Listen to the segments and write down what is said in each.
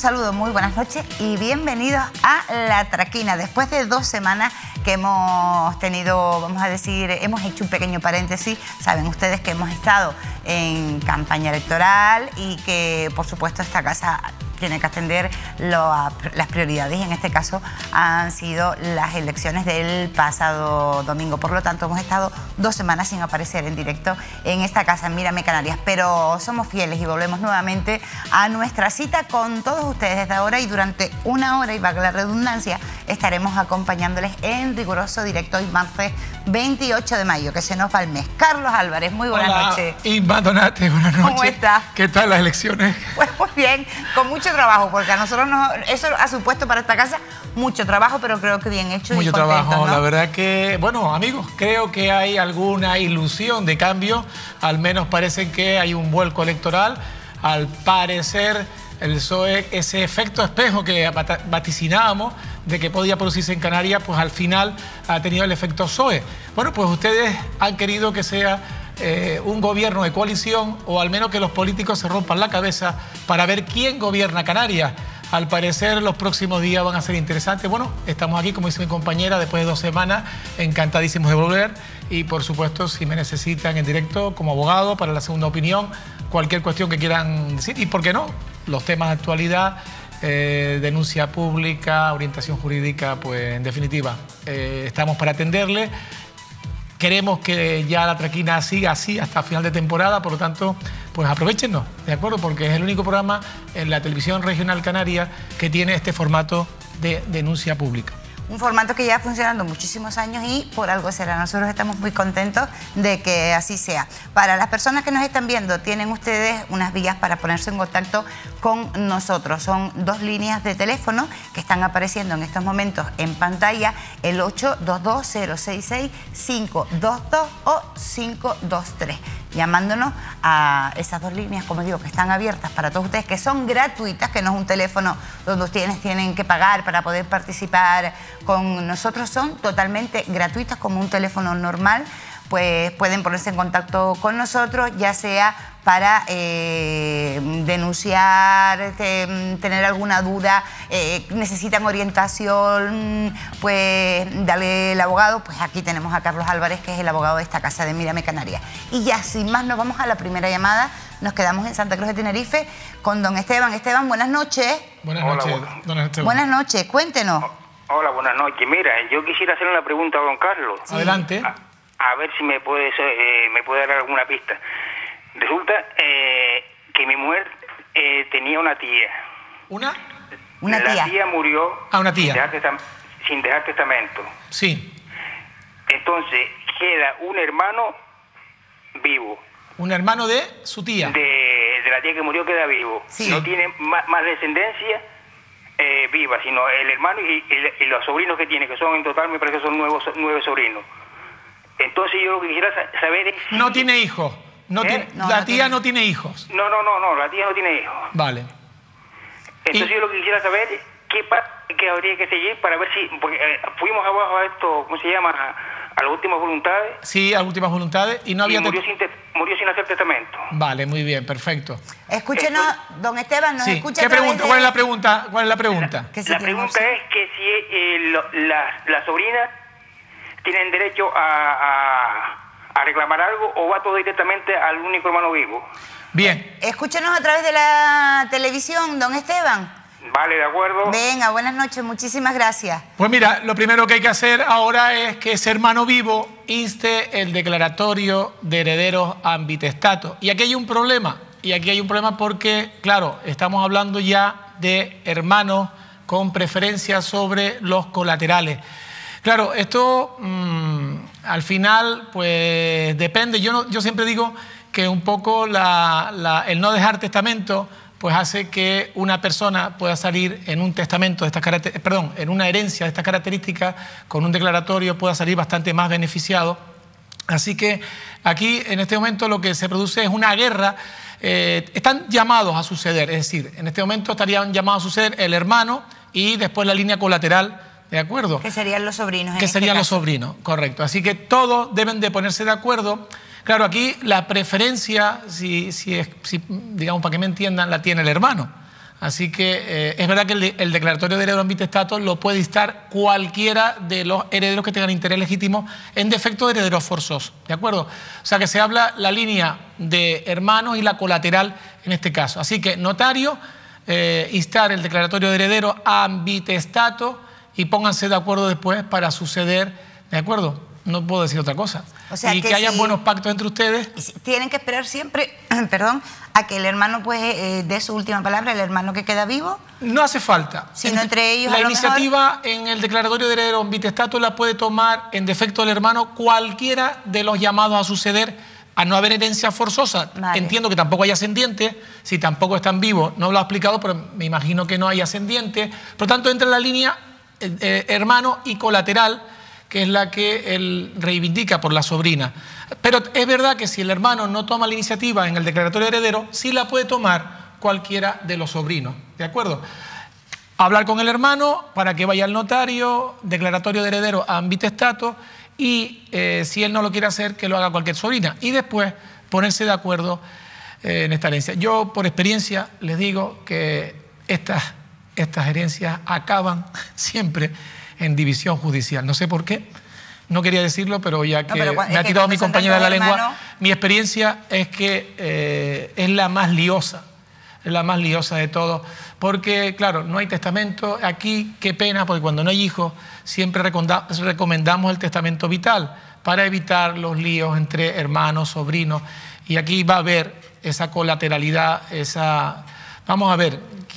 saludo, muy buenas noches y bienvenidos a La Traquina. Después de 2 semanas que hemos tenido, vamos a decir, hemos hecho un pequeño paréntesis. Saben ustedes que hemos estado en campaña electoral y que, por supuesto, esta casa tiene que atender las prioridades, y en este caso han sido las elecciones del pasado domingo. Por lo tanto, hemos estado 2 semanas sin aparecer en directo en esta casa, en Mírame Canarias, pero somos fieles y volvemos nuevamente a nuestra cita con todos ustedes desde ahora, y durante 1 hora, y valga la redundancia, estaremos acompañándoles en riguroso directo hoy, martes 28 de mayo, que se nos va el mes. Carlos Álvarez, muy buenas noches. Inma Donate, buenas noches. ¿Cómo estás? ¿Qué tal las elecciones? Pues muy bien, con mucho trabajo, porque a nosotros eso ha supuesto para esta casa mucho trabajo, pero creo que bien hecho. Mucho y contentos, trabajo, ¿no? la verdad que, bueno, amigos, creo que hay alguna ilusión de cambio, al menos parece que hay un vuelco electoral. Al parecer, el PSOE, ese efecto espejo que vaticinábamos de que podía producirse en Canarias, pues al final ha tenido el efecto PSOE. Bueno, pues ustedes han querido que sea un gobierno de coalición, o al menos que los políticos se rompan la cabeza para ver quién gobierna Canarias. Al parecer los próximos días van a ser interesantes. Bueno, estamos aquí, como dice mi compañera, después de 2 semanas, encantadísimos de volver. Y por supuesto, si me necesitan en directo como abogado para la segunda opinión, cualquier cuestión que quieran decir, y por qué no, los temas de actualidad, denuncia pública, orientación jurídica, pues en definitiva, estamos para atenderle. Queremos que ya La Traquina siga así hasta final de temporada, por lo tanto, pues aprovéchennos, ¿de acuerdo? Porque es el único programa en la televisión regional canaria que tiene este formato de denuncia pública. Un formato que lleva funcionando muchísimos años y por algo será. Nosotros estamos muy contentos de que así sea. Para las personas que nos están viendo, tienen ustedes unas vías para ponerse en contacto con nosotros. Son 2 líneas de teléfono que están apareciendo en estos momentos en pantalla: el 822-066-522 o 523. Llamándonos a esas 2 líneas, como digo, que están abiertas para todos ustedes, que son gratuitas, que no es un teléfono donde ustedes tienen que pagar para poder participar con nosotros. Son totalmente gratuitas, como un teléfono normal. Pues pueden ponerse en contacto con nosotros, ya sea para denunciar, tener alguna duda, necesitan orientación, pues dale el abogado. Pues aquí tenemos a Carlos Álvarez, que es el abogado de esta casa de Mírame Canarias. Y ya sin más nos vamos a la primera llamada. Nos quedamos en Santa Cruz de Tenerife con don Esteban. Esteban, buenas noches. Buenas noches, don Esteban. Buenas noches, cuéntenos. Hola, buenas noches. Mira, yo quisiera hacerle una pregunta a don Carlos. Sí. Adelante. A ver si me puede dar alguna pista. Resulta que mi mujer tenía una tía. ¿Una? Una tía. La tía murió una tía. Sin dejar testamento. Sí. Entonces, queda un hermano vivo. ¿Un hermano de su tía? De la tía que murió queda vivo. Sí. No tiene más descendencia viva, sino el hermano y los sobrinos que tiene, que son en total, me parece que son 9 sobrinos. Entonces yo lo que quisiera saber es... No tiene hijos. La tía no tiene hijos. No, la tía no tiene hijos. Vale. Entonces yo lo que quisiera saber es qué habría que seguir para ver si... Porque fuimos abajo a esto, ¿cómo se llama? A las últimas voluntades. Sí, a las últimas voluntades. Y no había... murió sin hacer testamento. Vale, muy bien, perfecto. Escúchenos, don Esteban, nos escucha. ¿Qué pregunta? ¿Cuál es la pregunta? ¿Cuál es la pregunta? La pregunta es que si las sobrinas tienen derecho a reclamar algo, o va todo directamente al único hermano vivo. Bien. Escúchenos a través de la televisión, don Esteban. Vale, de acuerdo. Venga, buenas noches, muchísimas gracias. Pues mira, lo primero que hay que hacer ahora es que ese hermano vivo inste el declaratorio de herederos ambitestatos. Y aquí hay un problema. Porque, claro, estamos hablando ya de hermanos con preferencia sobre los colaterales. Claro, esto al final pues depende. Yo siempre digo que un poco el no dejar testamento pues hace que una persona pueda salir en un testamento de estas características, en una herencia de estas características, con un declaratorio pueda salir bastante más beneficiado. Así que aquí en este momento lo que se produce es una guerra. Están llamados a suceder, es decir, en este momento estarían llamados a suceder el hermano y después la línea colateral, ¿de acuerdo? Que serían los sobrinos. Que serían los sobrinos, correcto. Así que todos deben de ponerse de acuerdo. Claro, aquí la preferencia, si digamos, para que me entiendan, la tiene el hermano. Así que es verdad que el declaratorio de heredero ambitestato lo puede dictar cualquiera de los herederos que tengan interés legítimo en defecto de herederos forzosos, ¿de acuerdo? O sea que se habla la línea de hermanos y la colateral en este caso. Así que notario, instar el declaratorio de heredero ambitestato y pónganse de acuerdo después para suceder, ¿de acuerdo? No puedo decir otra cosa. O sea, y que haya buenos pactos entre ustedes. Tienen que esperar siempre, perdón, a que el hermano pues dé su última palabra, el hermano que queda vivo. No hace falta. Sino entre ellos la iniciativa en el declaratorio de heredero ambitestato la puede tomar en defecto del hermano cualquiera de los llamados a suceder a no haber herencia forzosa. Vale. Entiendo que tampoco hay ascendiente, si tampoco están vivos, no lo ha explicado, pero me imagino que no hay ascendiente. Por lo tanto, entra en la línea hermano y colateral, que es la que él reivindica por la sobrina. Pero es verdad que si el hermano no toma la iniciativa en el declaratorio de heredero, sí la puede tomar cualquiera de los sobrinos, ¿de acuerdo? Hablar con el hermano para que vaya al notario, declaratorio de heredero ambitestato, y si él no lo quiere hacer, que lo haga cualquier sobrina. Y después ponerse de acuerdo en esta herencia. Yo, por experiencia, les digo que estas herencias acaban siempre en división judicial. No sé por qué, no quería decirlo, pero ya que me ha quitado mi compañera de la lengua, mi experiencia es que es la más liosa de todo, porque claro, no hay testamento. Aquí, qué pena, porque cuando no hay hijos, siempre recomendamos el testamento vital para evitar los líos entre hermanos, sobrinos, y aquí va a haber esa colateralidad, vamos a ver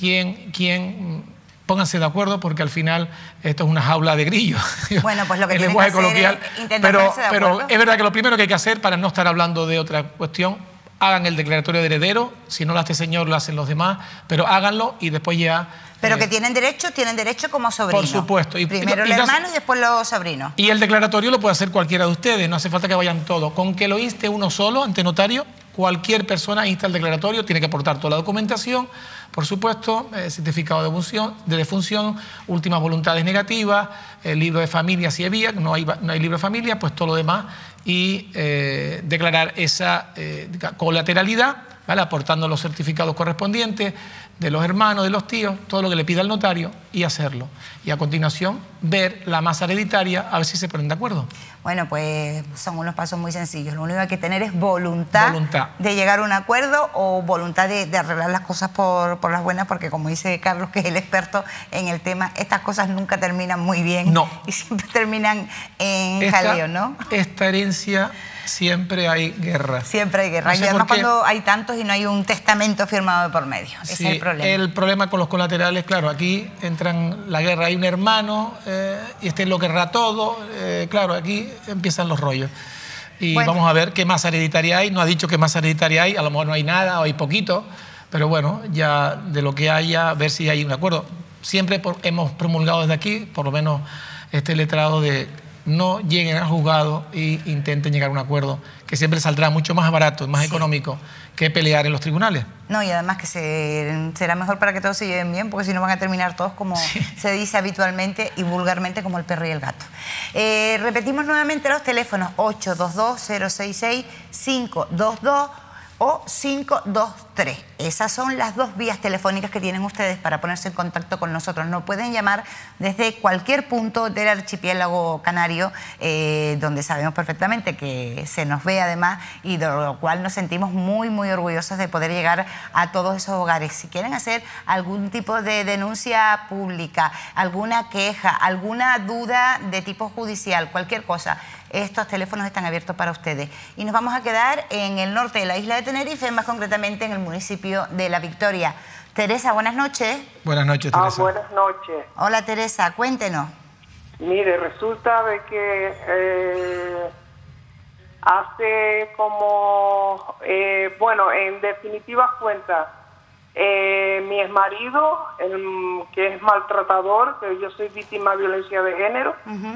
quién pónganse de acuerdo, porque al final esto es una jaula de grillos. Bueno, pues lo que el tienen lenguaje que hacer coloquial. es intentar ponerse de acuerdo. Pero es verdad que lo primero que hay que hacer, para no estar hablando de otra cuestión, hagan el declaratorio de heredero. Si no lo hace este señor, lo hacen los demás, pero háganlo y después ya... Pero que tienen derecho como sobrino. Por supuesto. Primero el hermano y después los sobrinos. Y el declaratorio lo puede hacer cualquiera de ustedes, no hace falta que vayan todos. Con que lo inste uno solo ante notario, cualquier persona insta el declaratorio, tiene que aportar toda la documentación, por supuesto, certificado de defunción, últimas voluntades negativas, el libro de familia si había, no hay libro de familia, pues todo lo demás, y declarar esa colateralidad, ¿vale? Aportando los certificados correspondientes de los hermanos, de los tíos, todo lo que le pida el notario, y hacerlo. Y a continuación ver la masa hereditaria, a ver si se ponen de acuerdo. Bueno, pues son unos pasos muy sencillos. Lo único que hay que tener es voluntad de llegar a un acuerdo, o voluntad de arreglar las cosas por las buenas, porque como dice Carlos, que es el experto en el tema, estas cosas nunca terminan muy bien. No. Y siempre terminan en jaleo, ¿no? Esta herencia... Siempre hay guerra. Siempre hay guerra. No sé, y además cuando hay tantos y no hay un testamento firmado de por medio. Sí, ese es el problema. El problema con los colaterales, claro, aquí entran la guerra. Hay un hermano y este lo querrá todo. Claro, aquí empiezan los rollos. Y bueno, vamos a ver qué masa hereditaria hay. No ha dicho qué masa hereditaria hay. A lo mejor no hay nada o hay poquito. Pero bueno, ya de lo que haya, ver si hay un acuerdo. Siempre hemos promulgado desde aquí, por lo menos este letrado, de... no lleguen al juzgado e intenten llegar a un acuerdo, que siempre saldrá mucho más barato, más económico que pelear en los tribunales. No, y además que será mejor para que todos se lleven bien, porque si no van a terminar todos como se dice habitualmente y vulgarmente, como el perro y el gato. Repetimos nuevamente los teléfonos: 822-066-522 o 523. Esas son las dos vías telefónicas que tienen ustedes para ponerse en contacto con nosotros. Nos pueden llamar desde cualquier punto del archipiélago canario, donde sabemos perfectamente que se nos ve además, y de lo cual nos sentimos muy, muy orgullosos de poder llegar a todos esos hogares. Si quieren hacer algún tipo de denuncia pública, alguna queja, alguna duda de tipo judicial, cualquier cosa, estos teléfonos están abiertos para ustedes. Y nos vamos a quedar en el norte de la isla de Tenerife, más concretamente en el municipio de La Victoria. Teresa, buenas noches. Buenas noches, Teresa. Buenas noches. Hola, Teresa, cuéntenos. Mire, resulta de que hace como, bueno, en definitivas cuentas, mi exmarido, que es maltratador, que yo soy víctima de violencia de género,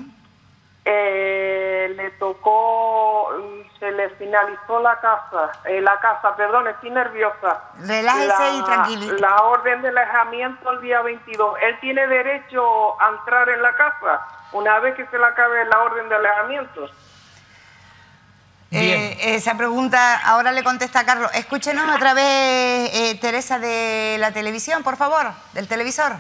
le tocó, se le finalizó la casa, perdón, estoy nerviosa. Relájese y tranquilice. La orden de alejamiento el día 22. Él tiene derecho a entrar en la casa una vez que se le acabe la orden de alejamiento. Esa pregunta ahora le contesta a Carlos. Escúchenos otra vez, Teresa, de la televisión, por favor, del televisor.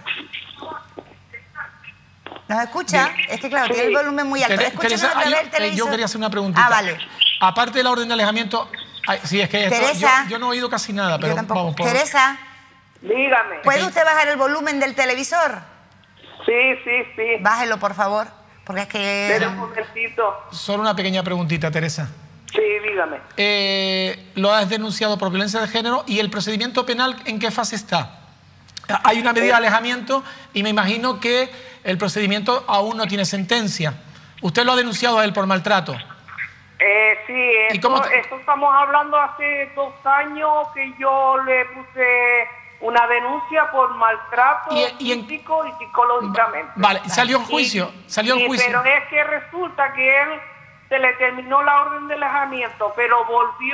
¿Nos escucha? Bien. Es que claro, tiene el volumen muy alto. Escúchenos otra vez el televisor. Yo quería hacer una preguntita. Vale. Aparte de la orden de alejamiento, sí, es que Teresa, yo no he oído casi nada, pero vamos por... Teresa, Dígame. ¿puede usted bajar el volumen del televisor? Sí. Bájelo, por favor, porque es que... Espera un momentito. Solo una pequeña preguntita, Teresa. Sí, dígame. Lo has denunciado por violencia de género y el procedimiento penal, ¿en qué fase está? Hay una medida de alejamiento y me imagino que el procedimiento aún no tiene sentencia. ¿Usted lo ha denunciado a él por maltrato? Sí, ¿Y esto estamos hablando hace 2 años que yo le puse una denuncia por maltrato físico y psicológicamente. Vale, salió en juicio, salió en juicio. Pero es que resulta que él se le terminó la orden de alejamiento, pero volvió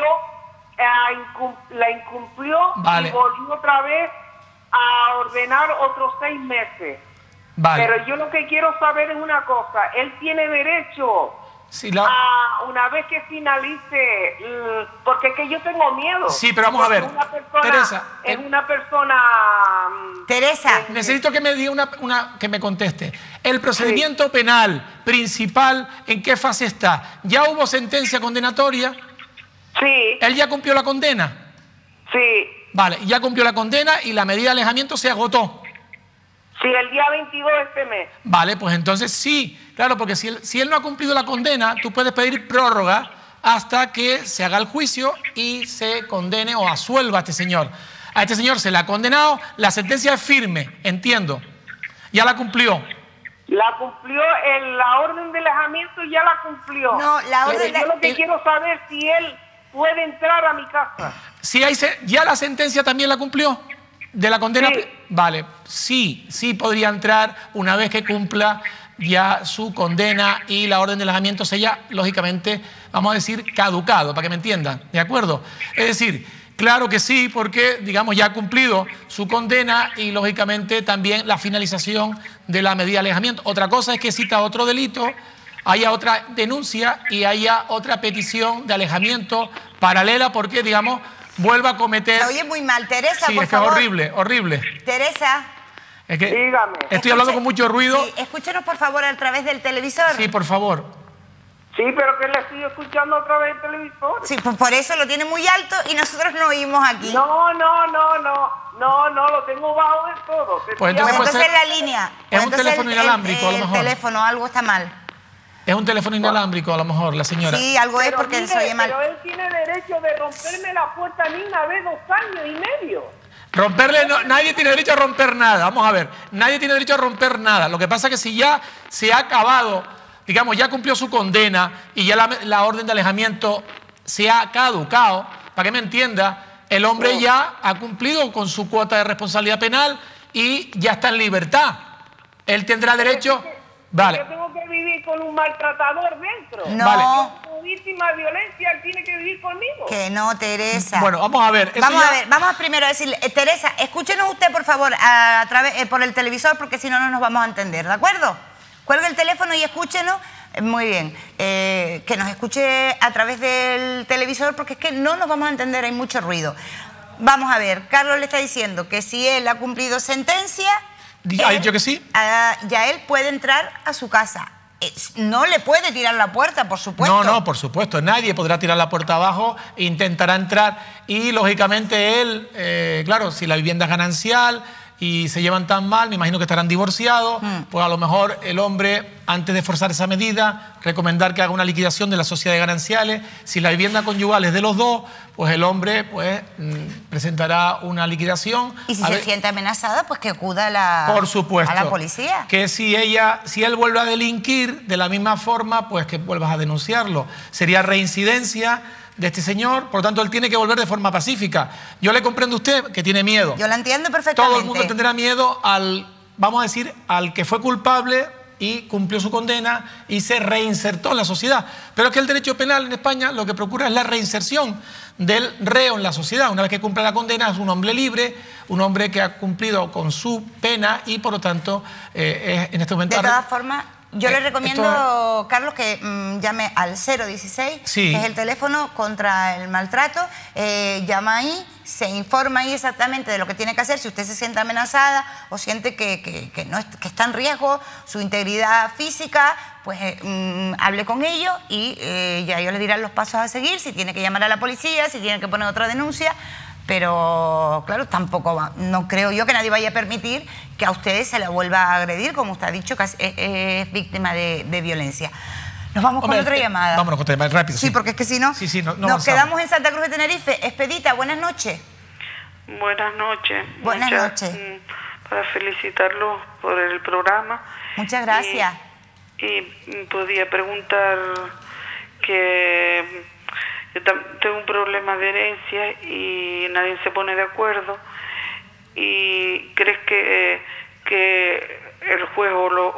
la incumplió Vale. y volvió otra vez a ordenar otros 6 meses. Vale. Pero yo lo que quiero saber es una cosa, él tiene derecho Sí, una vez que finalice, porque es que yo tengo miedo. Sí, pero vamos a ver, Teresa, es una persona... Teresa. Necesito que me diga que me conteste. El procedimiento penal principal, ¿en qué fase está? ¿Ya hubo sentencia condenatoria? Sí. ¿Él ya cumplió la condena? Sí. Vale, ya cumplió la condena y la medida de alejamiento se agotó. Sí, el día 22 de este mes. Vale, pues entonces sí, claro, porque si él no ha cumplido la condena, tú puedes pedir prórroga hasta que se haga el juicio y se condene o asuelva a este señor. A este señor se le ha condenado, la sentencia es firme, entiendo. Ya la cumplió. La cumplió, la orden de alejamiento ya la cumplió. No, la orden Yo lo que quiero saber si él puede entrar a mi casa. Si ya la sentencia también la cumplió. ¿De la condena? Sí. Vale, sí podría entrar una vez que cumpla ya su condena y la orden de alejamiento sea, lógicamente, vamos a decir, caducado, para que me entiendan, ¿de acuerdo? Es decir, claro que sí, porque, digamos, ya ha cumplido su condena y, lógicamente, también la finalización de la medida de alejamiento. Otra cosa es que cita otro delito, haya otra denuncia y haya otra petición de alejamiento paralela porque, digamos, vuelva a cometer... Se oye muy mal, Teresa, sí, por es que favor. es horrible, horrible. Teresa. Es que dígame. Estoy hablando con mucho ruido. Sí, escúchenos, por favor, a través del televisor. Sí, por favor. Sí, pero que le estoy escuchando otra vez el televisor. Sí, pues por eso lo tiene muy alto y nosotros no oímos aquí. No, lo tengo bajo del todo. Pues entonces puede ser- la línea. Es un entonces teléfono inalámbrico, a lo el mejor. teléfono, algo está mal. Es un teléfono inalámbrico, a lo mejor, la señora. Sí, algo es Pero porque mire, se oye mal. pero él tiene derecho de romperme la puerta a mí una vez 2 años y medio. Romperle, nadie tiene derecho a romper nada. Vamos a ver, nadie tiene derecho a romper nada. Lo que pasa es que si ya se ha acabado, digamos, ya cumplió su condena y ya la orden de alejamiento se ha caducado, para que me entienda, el hombre ya ha cumplido con su cuota de responsabilidad penal y ya está en libertad. Él tendrá derecho... Vale. Yo tengo que vivir con un maltratador dentro. No. Vale. Como víctima de violencia, él tiene que vivir conmigo. Que no, Teresa. Bueno, vamos a ver. Vamos a primero a decirle, Teresa, escúchenos usted, por favor, a través por el televisor, porque si no, no nos vamos a entender, ¿de acuerdo? Cuelgue el teléfono y escúchenos. Muy bien. Que nos escuche a través del televisor, porque es que no nos vamos a entender, hay mucho ruido. Vamos a ver, Carlos le está diciendo que si él ha cumplido sentencia... ¿Ha dicho que sí? Ya él puede entrar a su casa. No le puede tirar la puerta, por supuesto. No, por supuesto. Nadie podrá tirar la puerta abajo, intentará entrar y, lógicamente, él, claro, si la vivienda es ganancial y se llevan tan mal, me imagino que estarán divorciados, pues a lo mejor el hombre, antes de forzar esa medida, recomendar que haga una liquidación de la sociedad de gananciales. Si la vivienda conyugal es de los dos, pues el hombre presentará una liquidación. Y si se siente amenazada, pues que acuda a por supuesto, a la policía. Que si él vuelve a delinquir de la misma forma, pues que vuelvas a denunciarlo. Sería reincidencia de este señor, por lo tanto él tiene que volver de forma pacífica. Yo le comprendo a usted que tiene miedo. Yo la entiendo perfectamente. Todo el mundo tendrá miedo vamos a decir, al que fue culpable y cumplió su condena y se reinsertó en la sociedad. Pero es que el derecho penal en España lo que procura es la reinserción del reo en la sociedad. Una vez que cumple la condena es un hombre libre, un hombre que ha cumplido con su pena y por lo tanto en este momento... De todas formas, Yo le recomiendo, Carlos, que llame al 016, sí, que es el teléfono contra el maltrato. Llama ahí, se informa ahí exactamente de lo que tiene que hacer. Si usted se siente amenazada o siente que está en riesgo su integridad física, pues hable con ellos y ya ellos le dirán los pasos a seguir, si tiene que llamar a la policía, si tiene que poner otra denuncia. Pero, claro, tampoco no creo yo que nadie vaya a permitir que a ustedes se la vuelva a agredir, como usted ha dicho, que es víctima de violencia. Nos vamos con otra llamada. Vámonos con otra llamada, rápido. Sí, porque es que si no, nos quedamos en Santa Cruz de Tenerife. Expedita, buenas noches. Buenas noches. Buenas noches. Para felicitarlos por el programa. Muchas gracias. Y podía preguntar que... Yo tengo un problema de herencia y nadie se pone de acuerdo. ¿Y crees que el juez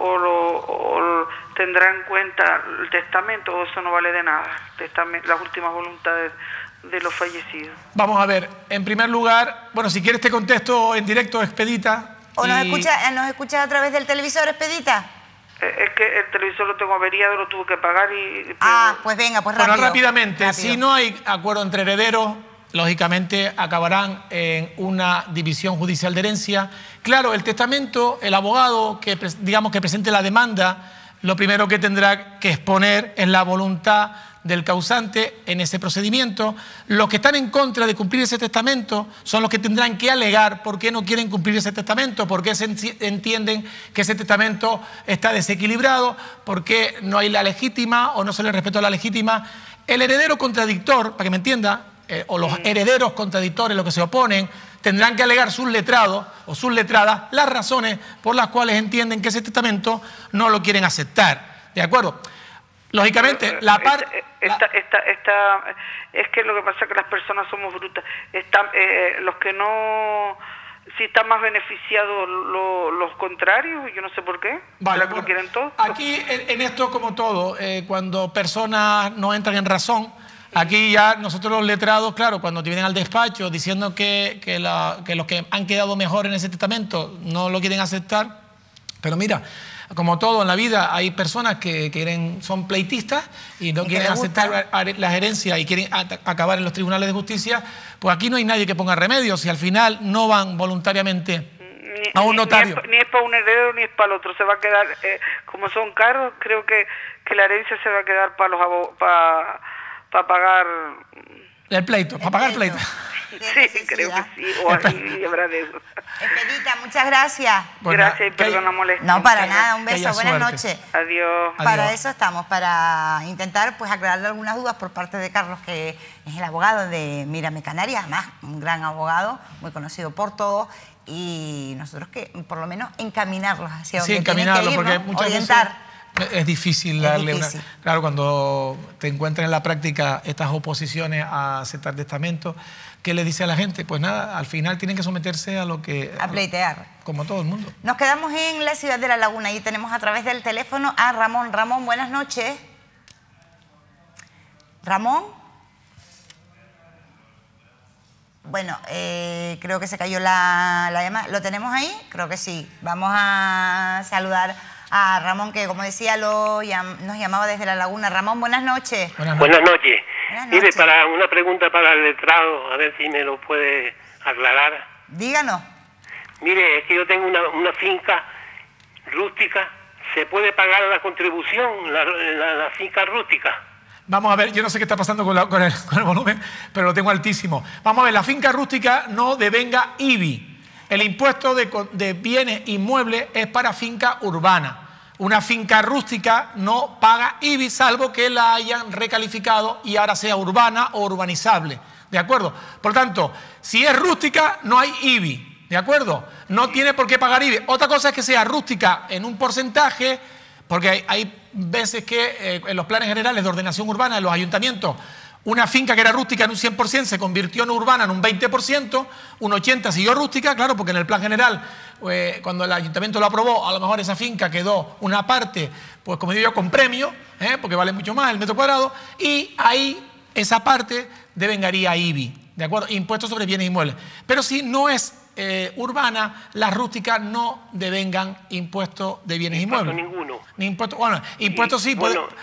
o tendrá en cuenta el testamento o eso no vale de nada? Las últimas voluntades de los fallecidos. Vamos a ver, en primer lugar, bueno, si quieres te contesto en directo, Expedita. ¿O nos escuchas a través del televisor, Expedita? Es que el televisor lo tengo averiado, lo tuve que pagar y... pues venga, pues rápido. Bueno, rápido. Si no hay acuerdo entre herederos, lógicamente acabarán en una división judicial de herencia. Claro, el testamento, el abogado que presente la demanda, lo primero que tendrá que exponer es la voluntad del causante en ese procedimiento. Los que están en contra de cumplir ese testamento son los que tendrán que alegar por qué no quieren cumplir ese testamento, por qué entienden que ese testamento está desequilibrado, por qué no hay la legítima o no se le respetó la legítima. El heredero contradictor, para que me entienda, o los herederos contradictores, los que se oponen, tendrán que alegar sus letrados o sus letradas las razones por las cuales entienden que ese testamento no lo quieren aceptar. ¿De acuerdo? Lógicamente, la parte... Es que lo que pasa es que las personas somos brutas. Los que no... Si están más beneficiados los contrarios, yo no sé por qué. Vale, ¿Lo quieren todo? Aquí, en esto, como todo, cuando personas no entran en razón, aquí ya nosotros los letrados, claro, cuando te vienen al despacho diciendo que los que han quedado mejor en ese testamento no lo quieren aceptar, pero mira... Como todo en la vida, hay personas que son pleitistas y no quieren aceptar las herencias y quieren acabar en los tribunales de justicia. Pues aquí no hay nadie que ponga remedio si al final no van voluntariamente a un notario. Ni es para un heredero ni es para el otro. Se va a quedar, como son caros, creo que la herencia se va a quedar para pagar... El pleito, para pagar el pleito. Sí, creo que sí, o así habrá de eso. Expedita, muchas gracias. Bueno, gracias y perdón la molestia. No, para nada, un beso, buenas noches. Adiós. Para eso estamos, para intentar aclararle algunas dudas por parte de Carlos, que es el abogado de Mírame Canarias, además un gran abogado, muy conocido por todos, y nosotros que por lo menos encaminarlos hacia donde tienen que ir, porque ¿no? muchas orientar. Veces es difícil darle una... Claro, cuando te encuentras en la práctica estas oposiciones a aceptar testamento, ¿qué le dice a la gente? Pues nada, al final tienen que someterse a lo que... A pleitear. Como todo el mundo. Nos quedamos en la ciudad de La Laguna y tenemos a través del teléfono a Ramón. Ramón, buenas noches. Ramón. Bueno, creo que se cayó la llamada. ¿Lo tenemos ahí? Creo que sí. Vamos a saludar a Ramón, que como decía nos llamaba desde La Laguna. Ramón, buenas noches. Buenas noches. Mire, para una pregunta para el letrado, a ver si me lo puede aclarar. Díganos. Mire, es que yo tengo una finca rústica. ¿Se puede pagar la contribución, la finca rústica? Vamos a ver, yo no sé qué está pasando con el volumen, pero lo tengo altísimo. Vamos a ver, la finca rústica no devenga IBI. El impuesto de bienes inmuebles es para finca urbana. Una finca rústica no paga IBI, salvo que la hayan recalificado y ahora sea urbana o urbanizable. ¿De acuerdo? Por lo tanto, si es rústica, no hay IBI. ¿De acuerdo? No tiene por qué pagar IBI. Otra cosa es que sea rústica en un porcentaje, porque hay veces que en los planes generales de ordenación urbana de los ayuntamientos, una finca que era rústica en un 100% se convirtió en urbana en un 20%, un 80% siguió rústica, claro, porque en el plan general, cuando el ayuntamiento lo aprobó, a lo mejor esa finca quedó una parte, pues como digo yo, con premio, porque vale mucho más el metro cuadrado, y ahí esa parte devengaría IBI. ¿de acuerdo? Impuestos sobre bienes inmuebles. Pero si no es urbana, las rústicas no devengan impuestos de bienes inmuebles. Ninguno. Ni impuestos, bueno, impuestos sí,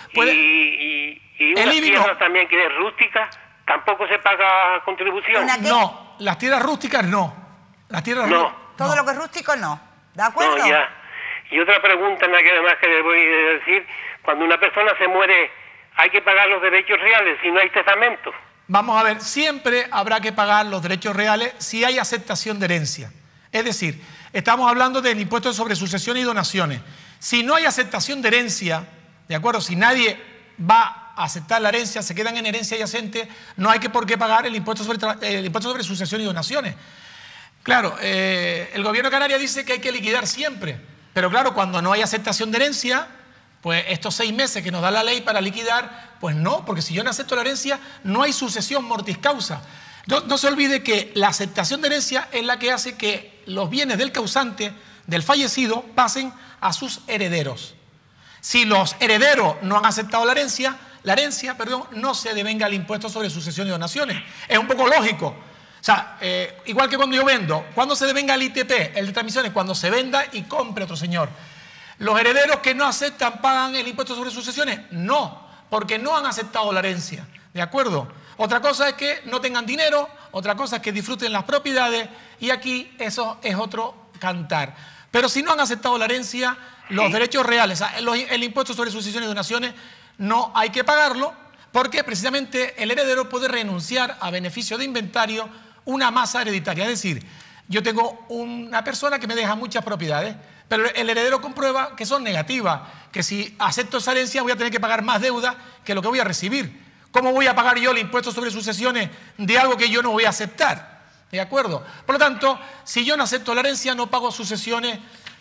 y una tierra también que es rústica, tampoco se paga contribución. No, las tierras rústicas no. Las tierras Todo lo que es rústico no. ¿De acuerdo? No, ya. Y otra pregunta más que le voy a decir, cuando una persona se muere, ¿hay que pagar los derechos reales si no hay testamento? Vamos a ver, siempre habrá que pagar los derechos reales si hay aceptación de herencia. Es decir, estamos hablando del impuesto sobre sucesiones y donaciones. Si no hay aceptación de herencia, ¿de acuerdo? Si nadie va a aceptar la herencia, se quedan en herencia yacente, no hay por qué pagar el impuesto sobre sucesiones y donaciones. Claro, el gobierno de Canarias dice que hay que liquidar siempre, pero claro, cuando no hay aceptación de herencia, pues estos 6 meses que nos da la ley para liquidar, pues no, porque si yo no acepto la herencia, no hay sucesión mortis causa. No se olvide que la aceptación de herencia es la que hace que los bienes del causante, del fallecido, pasen a sus herederos. Si los herederos no han aceptado la herencia, no se devenga el impuesto sobre sucesión y donaciones. Es un poco lógico. O sea, igual que cuando yo vendo, ¿cuándo se devenga el ITP, el de transmisiones? Cuando se venda y compre otro señor. ¿Los herederos que no aceptan pagan el impuesto sobre sucesiones? No, porque no han aceptado la herencia, ¿de acuerdo? Otra cosa es que no tengan dinero, otra cosa es que disfruten las propiedades y aquí eso es otro cantar. Pero si no han aceptado la herencia, los derechos reales, el impuesto sobre sucesiones y donaciones, no hay que pagarlo porque precisamente el heredero puede renunciar a beneficio de inventario una masa hereditaria. Es decir, yo tengo una persona que me deja muchas propiedades, pero el heredero comprueba que son negativas, que si acepto esa herencia voy a tener que pagar más deuda que lo que voy a recibir. ¿Cómo voy a pagar yo el impuesto sobre sucesiones de algo que yo no voy a aceptar? ¿De acuerdo? Por lo tanto, si yo no acepto la herencia, no pago sucesiones,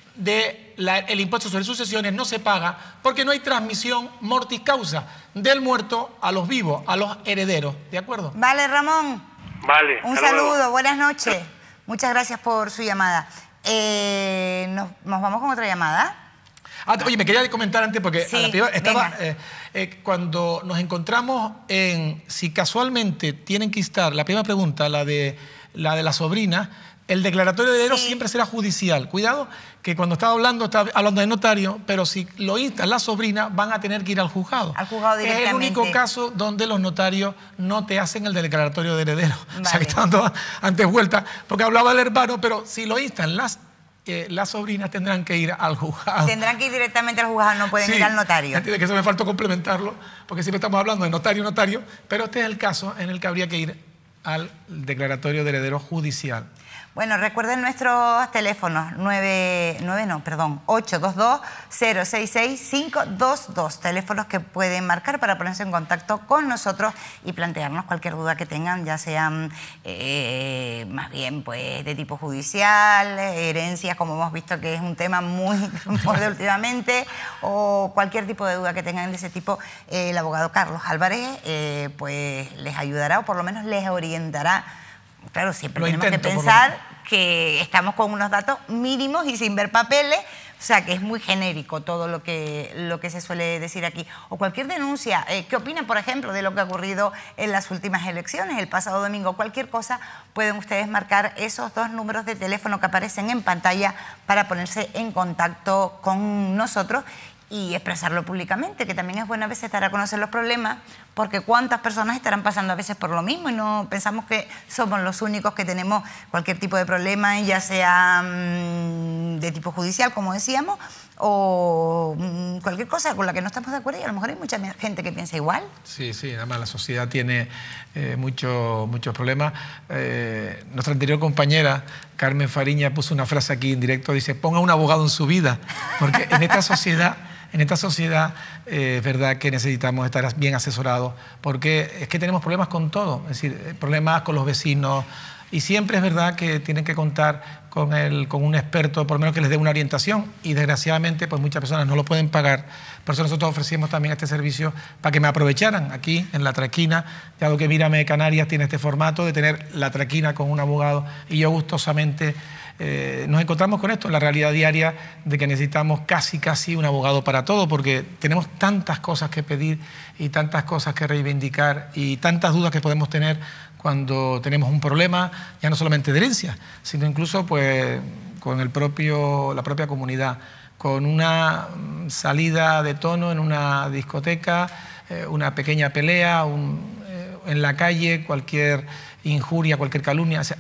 el impuesto sobre sucesiones no se paga porque no hay transmisión mortis causa del muerto a los vivos, a los herederos. ¿De acuerdo? Vale, Ramón. Vale. Un saludo, buenas noches. Muchas gracias por su llamada. Nos vamos con otra llamada. Oye, me quería comentar antes porque sí, a la primera, cuando nos encontramos en si casualmente tienen que estar, la primera pregunta, la de la sobrina, el declaratorio de heredero siempre será judicial. Cuidado, que cuando estaba hablando de notario, pero si lo instan la sobrina, van a tener que ir al juzgado. Al juzgado directamente. Es el único caso donde los notarios no te hacen el declaratorio de heredero. Vale. O sea, que está dando antes vuelta, porque hablaba el hermano, pero si lo instan las sobrinas tendrán que ir al juzgado. Tendrán que ir directamente al juzgado, no pueden ir al notario. Entiende que eso me faltó complementarlo, porque siempre estamos hablando de notario, pero este es el caso en el que habría que ir al declaratorio de heredero judicial. Bueno, recuerden nuestros teléfonos 822-066-522, teléfonos que pueden marcar para ponerse en contacto con nosotros y plantearnos cualquier duda que tengan, ya sean más bien pues de tipo judicial, herencias, como hemos visto que es un tema muy de últimamente, o cualquier tipo de duda que tengan de ese tipo. El abogado Carlos Álvarez pues les ayudará o por lo menos les orientará. Claro, siempre tenemos que pensar que estamos con unos datos mínimos y sin ver papeles, o sea que es muy genérico todo lo que se suele decir aquí. O cualquier denuncia, ¿qué opinan, por ejemplo, de lo que ha ocurrido en las últimas elecciones, el pasado domingo? Cualquier cosa, pueden ustedes marcar esos 2 números de teléfono que aparecen en pantalla para ponerse en contacto con nosotros y expresarlo públicamente, que también es bueno a veces dar a conocer los problemas, porque cuántas personas estarán pasando a veces por lo mismo y no pensamos que somos los únicos que tenemos cualquier tipo de problema, ya sea de tipo judicial, como decíamos, o cualquier cosa con la que no estamos de acuerdo, y a lo mejor hay mucha gente que piensa igual. Sí, además la sociedad tiene muchos problemas. Nuestra anterior compañera, Carmen Fariña, puso una frase aquí en directo, dice, ponga un abogado en su vida, porque en esta sociedad es verdad que necesitamos estar bien asesorados, porque es que tenemos problemas con todo, es decir, problemas con los vecinos, y siempre es verdad que tienen que contar con un experto, por lo menos que les dé una orientación, y desgraciadamente pues muchas personas no lo pueden pagar. Por eso nosotros ofrecimos también este servicio para que me aprovecharan aquí en La Traquina, dado que Mírame Canarias tiene este formato de tener La Traquina con un abogado, y yo gustosamente nos encontramos con esto, en la realidad diaria de que necesitamos casi un abogado para todo, porque tenemos tantas cosas que pedir y tantas cosas que reivindicar y tantas dudas que podemos tener cuando tenemos un problema, ya no solamente de herencia, sino incluso pues, con la propia comunidad, con una salida de tono en una discoteca, una pequeña pelea, en la calle, cualquier injuria, cualquier calumnia, o sea,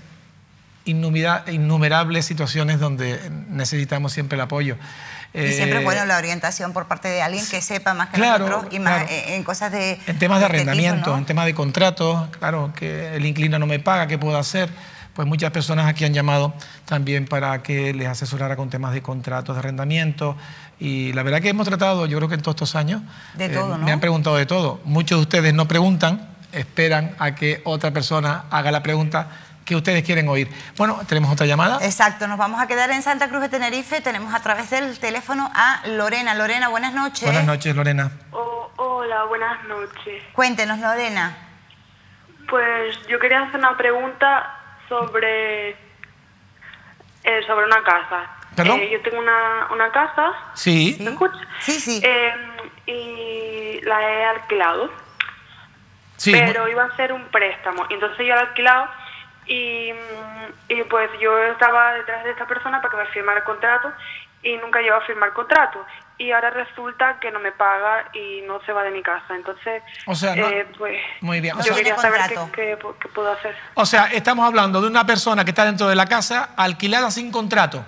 innumerables situaciones donde necesitamos siempre el apoyo. Y siempre es bueno la orientación por parte de alguien que sepa más que nosotros y más en cosas de... En temas de arrendamiento, tipo, ¿no? En temas de contratos, claro, que el inquilino no me paga, ¿qué puedo hacer? Pues muchas personas aquí han llamado también para que les asesorara con temas de contratos, de arrendamiento. Y la verdad que hemos tratado, yo creo que en todos estos años... De todo, ¿no? Me han preguntado de todo. Muchos de ustedes no preguntan, esperan a que otra persona haga la pregunta que ustedes quieren oír. Bueno, tenemos otra llamada. Exacto, nos vamos a quedar en Santa Cruz de Tenerife. Tenemos a través del teléfono a Lorena. Lorena, buenas noches. Buenas noches, Lorena. Hola, buenas noches. Cuéntenos, Lorena. Pues yo quería hacer una pregunta sobre una casa. ¿Perdón? Yo tengo una casa. Sí. ¿Me escuchas? Sí, sí. Y la he alquilado. Sí. Pero iba a ser un préstamo. Entonces yo la he alquilado y pues yo estaba detrás de esta persona para que me firmara el contrato y nunca llegó a firmar el contrato. Y ahora resulta que no me paga y no se va de mi casa. Entonces, o sea, no, pues muy bien. Yo quería saber qué puedo hacer. O sea, estamos hablando de una persona que está dentro de la casa alquilada sin contrato.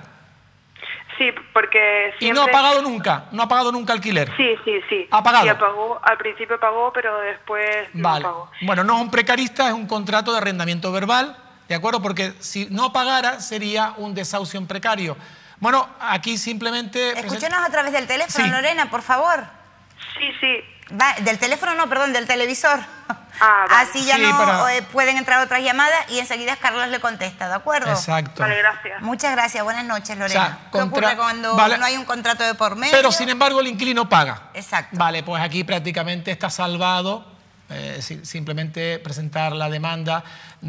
Sí, porque siempre... Y no ha pagado nunca alquiler. Sí. ¿Ha pagado? Sí, pagó, al principio pagó, pero después no pagó. Bueno, no es un precarista, es un contrato de arrendamiento verbal, ¿de acuerdo? Porque si no pagara sería un desahucio en precario. Bueno, aquí simplemente... Escúchenos a través del teléfono, Sí. Lorena, por favor. Sí. Del teléfono no, perdón, del televisor. Vale. Así ya Sí, no pueden entrar otras llamadas y enseguida Carlos le contesta, ¿de acuerdo? Exacto. Vale, gracias. Muchas gracias, buenas noches, Lorena. O sea, ¿Qué ocurre cuando no hay un contrato de por medio? Pero sin embargo el inquilino paga. Exacto. Vale, pues aquí prácticamente está salvado. Simplemente presentar la demanda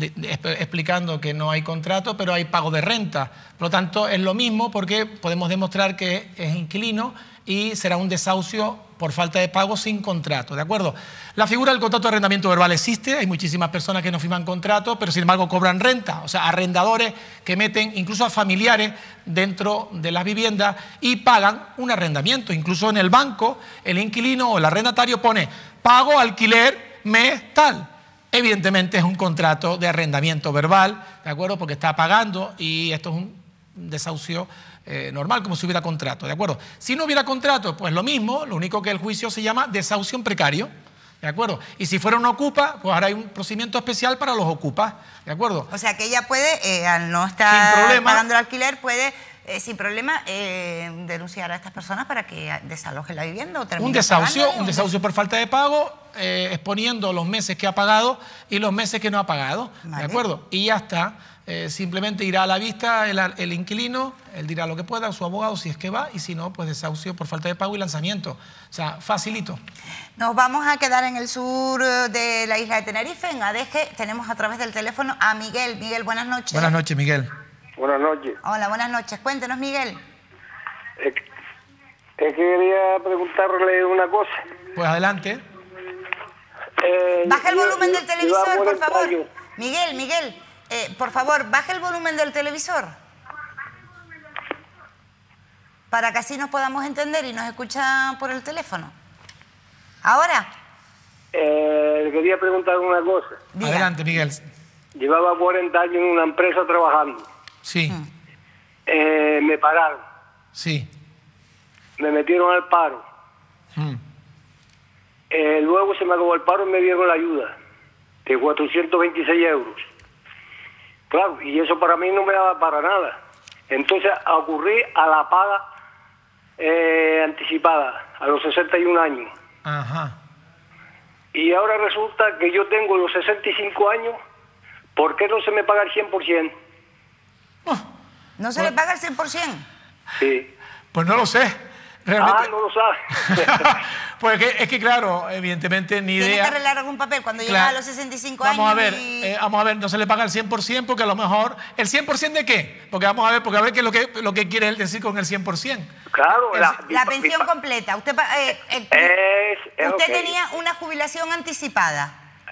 explicando que no hay contrato, pero hay pago de renta. Por lo tanto, es lo mismo porque podemos demostrar que es inquilino y será un desahucio por falta de pago sin contrato, ¿de acuerdo? La figura del contrato de arrendamiento verbal existe, hay muchísimas personas que no firman contrato, pero sin embargo cobran renta, o sea, arrendadores que meten incluso a familiares dentro de las viviendas y pagan un arrendamiento. Incluso en el banco, el inquilino o el arrendatario pone pago alquiler mes tal. Evidentemente es un contrato de arrendamiento verbal, ¿de acuerdo? Porque está pagando y esto es un desahucio normal, como si hubiera contrato, ¿de acuerdo? Si no hubiera contrato, pues lo mismo, lo único que el juicio se llama desahucio en precario, ¿de acuerdo? Y si fuera una ocupa, pues ahora hay un procedimiento especial para los ocupas, ¿de acuerdo? O sea que ella puede, al no estar pagando el alquiler, puede sin problema denunciar a estas personas para que desalojen la vivienda o termine un desahucio por falta de pago, exponiendo los meses que ha pagado y los meses que no ha pagado, ¿de acuerdo? Y ya está. Simplemente irá a la vista el inquilino, él dirá lo que pueda, su abogado si es que va, y si no, pues desahucio por falta de pago y lanzamiento. O sea, facilito. Nos vamos a quedar en el sur de la isla de Tenerife, en Adeje. Tenemos a través del teléfono a Miguel. Miguel, buenas noches. Buenas noches, Miguel. Buenas noches. Hola, buenas noches. Cuéntenos, Miguel. Quería preguntarle una cosa. Pues adelante. Baja el volumen del televisor, por favor. Miguel, por favor, baja el volumen del televisor. Para que así nos podamos entender y nos escucha por el teléfono. ¿Ahora? Le quería preguntar una cosa. Diga. Adelante, Miguel. Llevaba 40 años en una empresa trabajando. Sí. Me pararon. Sí. Me metieron al paro. Luego se me acabó el paro y me dieron la ayuda de 426 euros. Claro, y eso para mí no me daba para nada. Entonces ocurrí a la paga anticipada, a los 61 años. Ajá. Y ahora resulta que yo tengo los 65 años, ¿por qué no se me paga el 100%? ¿No se le paga el 100%? Sí. Pues no lo sé. Realmente... no lo sabe. Pues es que claro, evidentemente ni idea. Tienes que arreglar algún papel cuando llegas a los 65 años. Vamos a ver, no se le paga el 100% porque a lo mejor... ¿El 100% de qué? Porque vamos a ver qué es lo que quiere él decir con el 100%. Claro. La pensión completa. Usted okay. tenía una jubilación anticipada.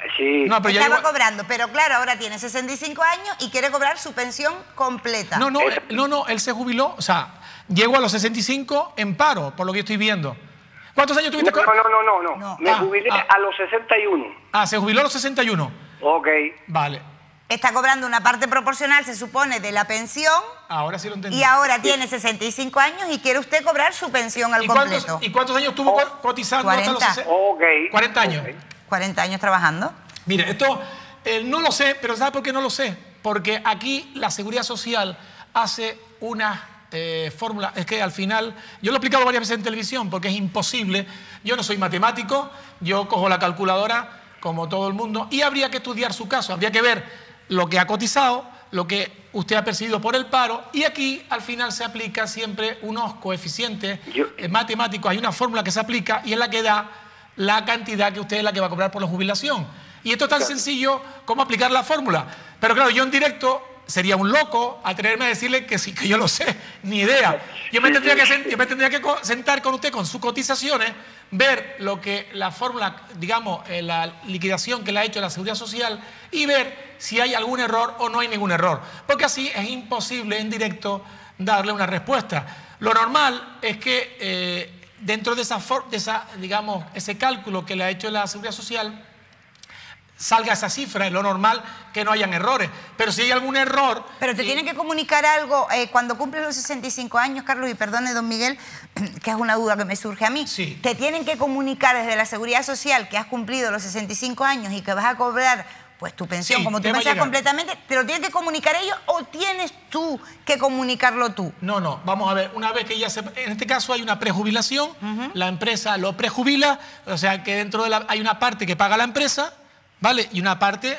Sí. No, pero estaba cobrando, pero claro, ahora tiene 65 años y quiere cobrar su pensión completa. No, él se jubiló, o sea, llegó a los 65 en paro, por lo que estoy viendo. ¿Cuántos años tuviste? No. Me jubilé a los 61. Se jubiló a los 61. Ok. Vale. Está cobrando una parte proporcional, se supone, de la pensión. Ahora sí lo entendí. Y ahora tiene 65 años y quiere usted cobrar su pensión al completo. ¿Y cuántos años estuvo cotizando 40. hasta los 60? Ok. 40 años. Okay. 40 años trabajando. Mire, esto no lo sé, pero ¿sabe por qué no lo sé? Porque aquí la Seguridad Social hace una fórmula. Es que al final, yo lo he explicado varias veces en televisión, porque es imposible. Yo no soy matemático, yo cojo la calculadora como todo el mundo, y habría que estudiar su caso, habría que ver lo que ha cotizado, lo que usted ha percibido por el paro, y aquí al final se aplica siempre unos coeficientes matemáticos, hay una fórmula que se aplica y es la que da la cantidad que usted es la que va a cobrar por la jubilación. Y esto es tan sencillo como aplicar la fórmula. Pero claro, yo en directo sería un loco atreverme a decirle que sí, que yo lo sé, ni idea. Yo me tendría que sentar con usted con sus cotizaciones, ver lo que la fórmula, digamos, la liquidación que le ha hecho la Seguridad Social y ver si hay algún error o no hay ningún error. Porque así es imposible en directo darle una respuesta. Lo normal es que dentro de digamos, ese cálculo que le ha hecho la Seguridad Social salga esa cifra, es lo normal que no hayan errores. Pero si hay algún error... Pero te tienen que comunicar algo cuando cumples los 65 años, Carlos, y perdone, don Miguel, que es una duda que me surge a mí. Sí. Te tienen que comunicar desde la Seguridad Social que has cumplido los 65 años y que vas a cobrar pues tu pensión, como tú me decías completamente, ¿te lo tienen que comunicar ellos o tienes tú que comunicarlo tú? No, vamos a ver, una vez que ya en este caso hay una prejubilación, la empresa lo prejubila, o sea que dentro de hay una parte que paga la empresa, ¿vale? Y una parte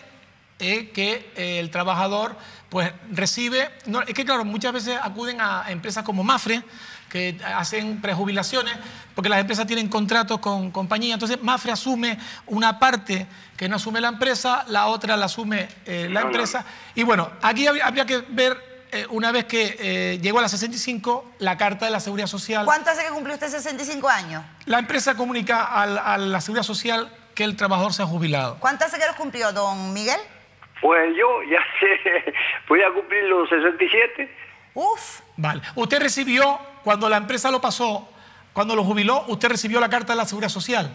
que el trabajador pues recibe. No, es que claro, muchas veces acuden a empresas como Mapfre, que hacen prejubilaciones, porque las empresas tienen contratos con compañías. Entonces Mapfre asume una parte que no asume la empresa, la otra la asume la empresa. Y bueno, aquí habría que ver, una vez que llegó a las 65, la carta de la Seguridad Social. ¿Cuánto hace que cumplió usted 65 años? La empresa comunica a la Seguridad Social que el trabajador se ha jubilado. ¿Cuánto hace que los cumplió, don Miguel? Pues yo ya sé, voy a cumplir los 67. Uf. Vale. Usted recibió, cuando la empresa lo pasó, cuando lo jubiló, usted recibió la carta de la Seguridad Social.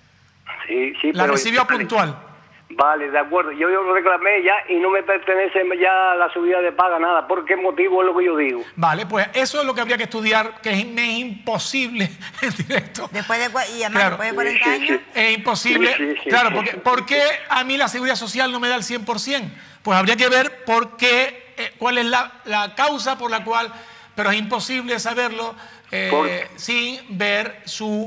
Sí, la pero recibió puntual. Vale, de acuerdo. Yo lo reclamé ya y no me pertenece ya la subida de paga, nada. ¿Por qué motivo es lo que yo digo? Vale, pues eso es lo que habría que estudiar, que es imposible en directo. Después de 40 años. Es imposible. Sí. Claro, ¿por qué a mí la Seguridad Social no me da el 100%? Pues habría que ver por qué, cuál es la causa por la cual, pero es imposible saberlo sin ver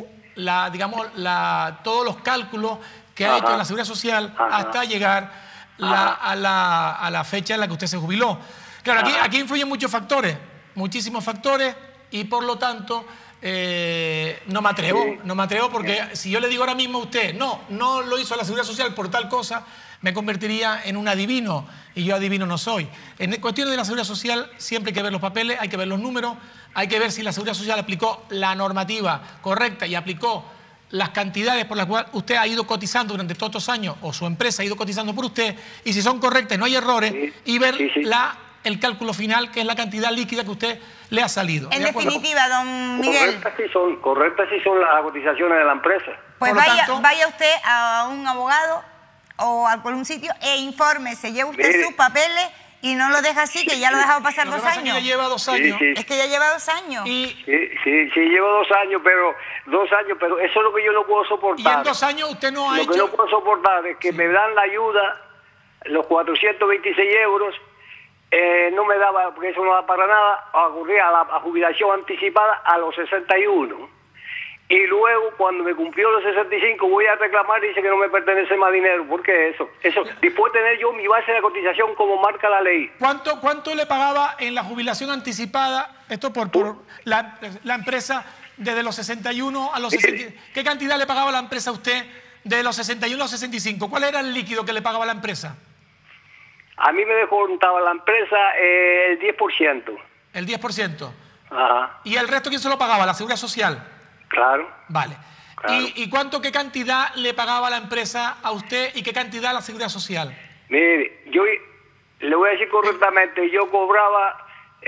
todos los cálculos que ha hecho la Seguridad Social hasta llegar a la fecha en la que usted se jubiló. Claro, aquí influyen muchos factores, muchísimos factores, y por lo tanto no me atrevo porque si yo le digo ahora mismo a usted, no lo hizo la Seguridad Social por tal cosa, me convertiría en un adivino, y yo adivino no soy. En cuestiones de la Seguridad Social siempre hay que ver los papeles, hay que ver los números, hay que ver si la Seguridad Social aplicó la normativa correcta y aplicó las cantidades por las cuales usted ha ido cotizando durante todos estos años, o su empresa ha ido cotizando por usted, y si son correctas, no hay errores, y ver el cálculo final, que es la cantidad líquida que usted le ha salido. En definitiva, don Miguel. Correctas sí son las cotizaciones de la empresa. Pues vaya usted a un abogado o a algún sitio e infórmese, lleve usted sus papeles y no lo deja así, que ya lo ha dejado pasar 2 años. Ya lleva 2 años. Sí. Es que ya lleva 2 años. Sí, llevo 2 años, pero eso es lo que yo no puedo soportar. Y en 2 años usted no ha hecho... Lo que no puedo soportar es que me dan la ayuda, los 426 euros, no me daba, porque eso no da para nada, ocurría a jubilación anticipada a los 61. Y luego, cuando me cumplió los 65, voy a reclamar y dice que no me pertenece más dinero. ¿Por qué eso? Después de tener yo mi base de cotización como marca la ley. ¿Cuánto le pagaba en la jubilación anticipada, esto por la empresa, desde los 61 a los 65? ¿Qué cantidad le pagaba la empresa a usted de los 61 a los 65? ¿Cuál era el líquido que le pagaba la empresa? A mí me descontaba la empresa el 10%. El 10%. Ajá. ¿Y el resto quién se lo pagaba? ¿La Seguridad Social? Claro. Vale. claro. ¿Y qué cantidad le pagaba la empresa a usted y qué cantidad a la Seguridad Social? Mire, yo le voy a decir correctamente, yo cobraba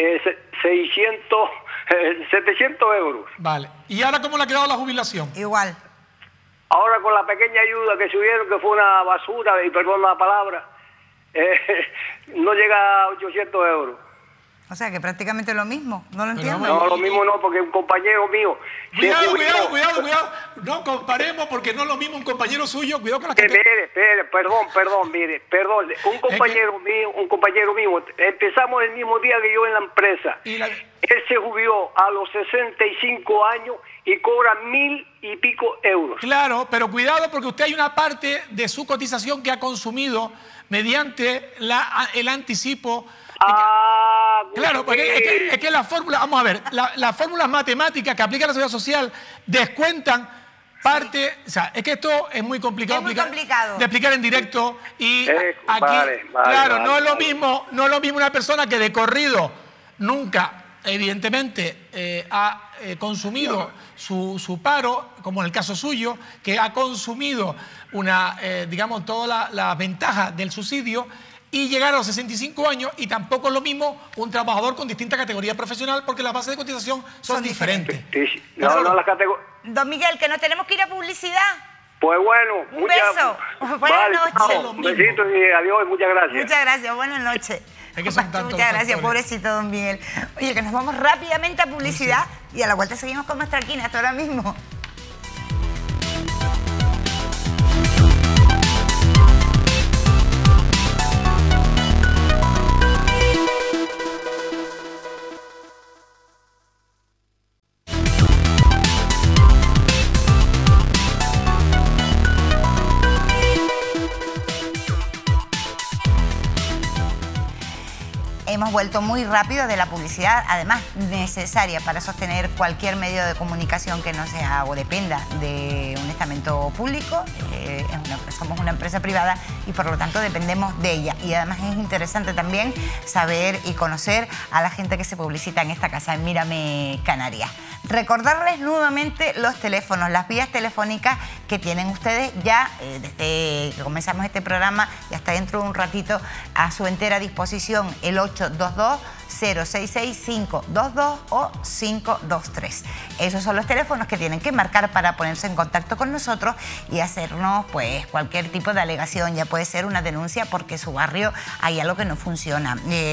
700 euros. Vale. ¿Y ahora cómo le ha quedado la jubilación? Igual. Ahora con la pequeña ayuda que subieron, que fue una basura, y perdón la palabra, no llega a 800 euros. O sea, que prácticamente lo mismo. No lo entiendo. No, lo mismo no, porque un compañero mío... Cuidado. No comparemos, porque no es lo mismo un compañero suyo. Cuidado con la que... Perdón. Un compañero mío, empezamos el mismo día que yo en la empresa. Él se jubiló a los 65 años y cobra 1.000 y pico euros. Claro, pero cuidado, porque usted hay una parte de su cotización que ha consumido mediante el anticipo. Claro, porque es que la fórmula, vamos a ver, las fórmulas matemáticas que aplica la Seguridad Social descuentan parte, o sea, es que esto es muy complicado, de explicar en directo y aquí, claro, no es lo mismo una persona que de corrido nunca, evidentemente, ha consumido su paro, como en el caso suyo, que ha consumido digamos, toda la ventaja del subsidio, y llegar a los 65 años, y tampoco es lo mismo un trabajador con distinta categoría profesional, porque las bases de cotización son diferentes. Sí. No, las categorías. Don Miguel, que nos tenemos que ir a publicidad. Pues bueno. Un beso. Buenas noches. Un besito y adiós y muchas gracias. Muchas gracias, buenas noches. Es que son tantos muchas gracias, pobrecito don Miguel. Oye, que nos vamos rápidamente a publicidad y a la vuelta seguimos con nuestra quina hasta ahora mismo. Hemos vuelto muy rápido de la publicidad, además necesaria para sostener cualquier medio de comunicación que no sea o dependa de un estamento público. Somos una empresa privada y por lo tanto dependemos de ella. Y además es interesante también saber y conocer a la gente que se publicita en esta casa, en Mírame Canarias. Recordarles nuevamente los teléfonos, las vías telefónicas que tienen ustedes ya desde que comenzamos este programa y hasta dentro de un ratito a su entera disposición, el 822-066-522 o 523. Esos son los teléfonos que tienen que marcar para ponerse en contacto con nosotros y hacernos pues cualquier tipo de alegación. Ya puede ser una denuncia porque su barrio hay algo que no funciona,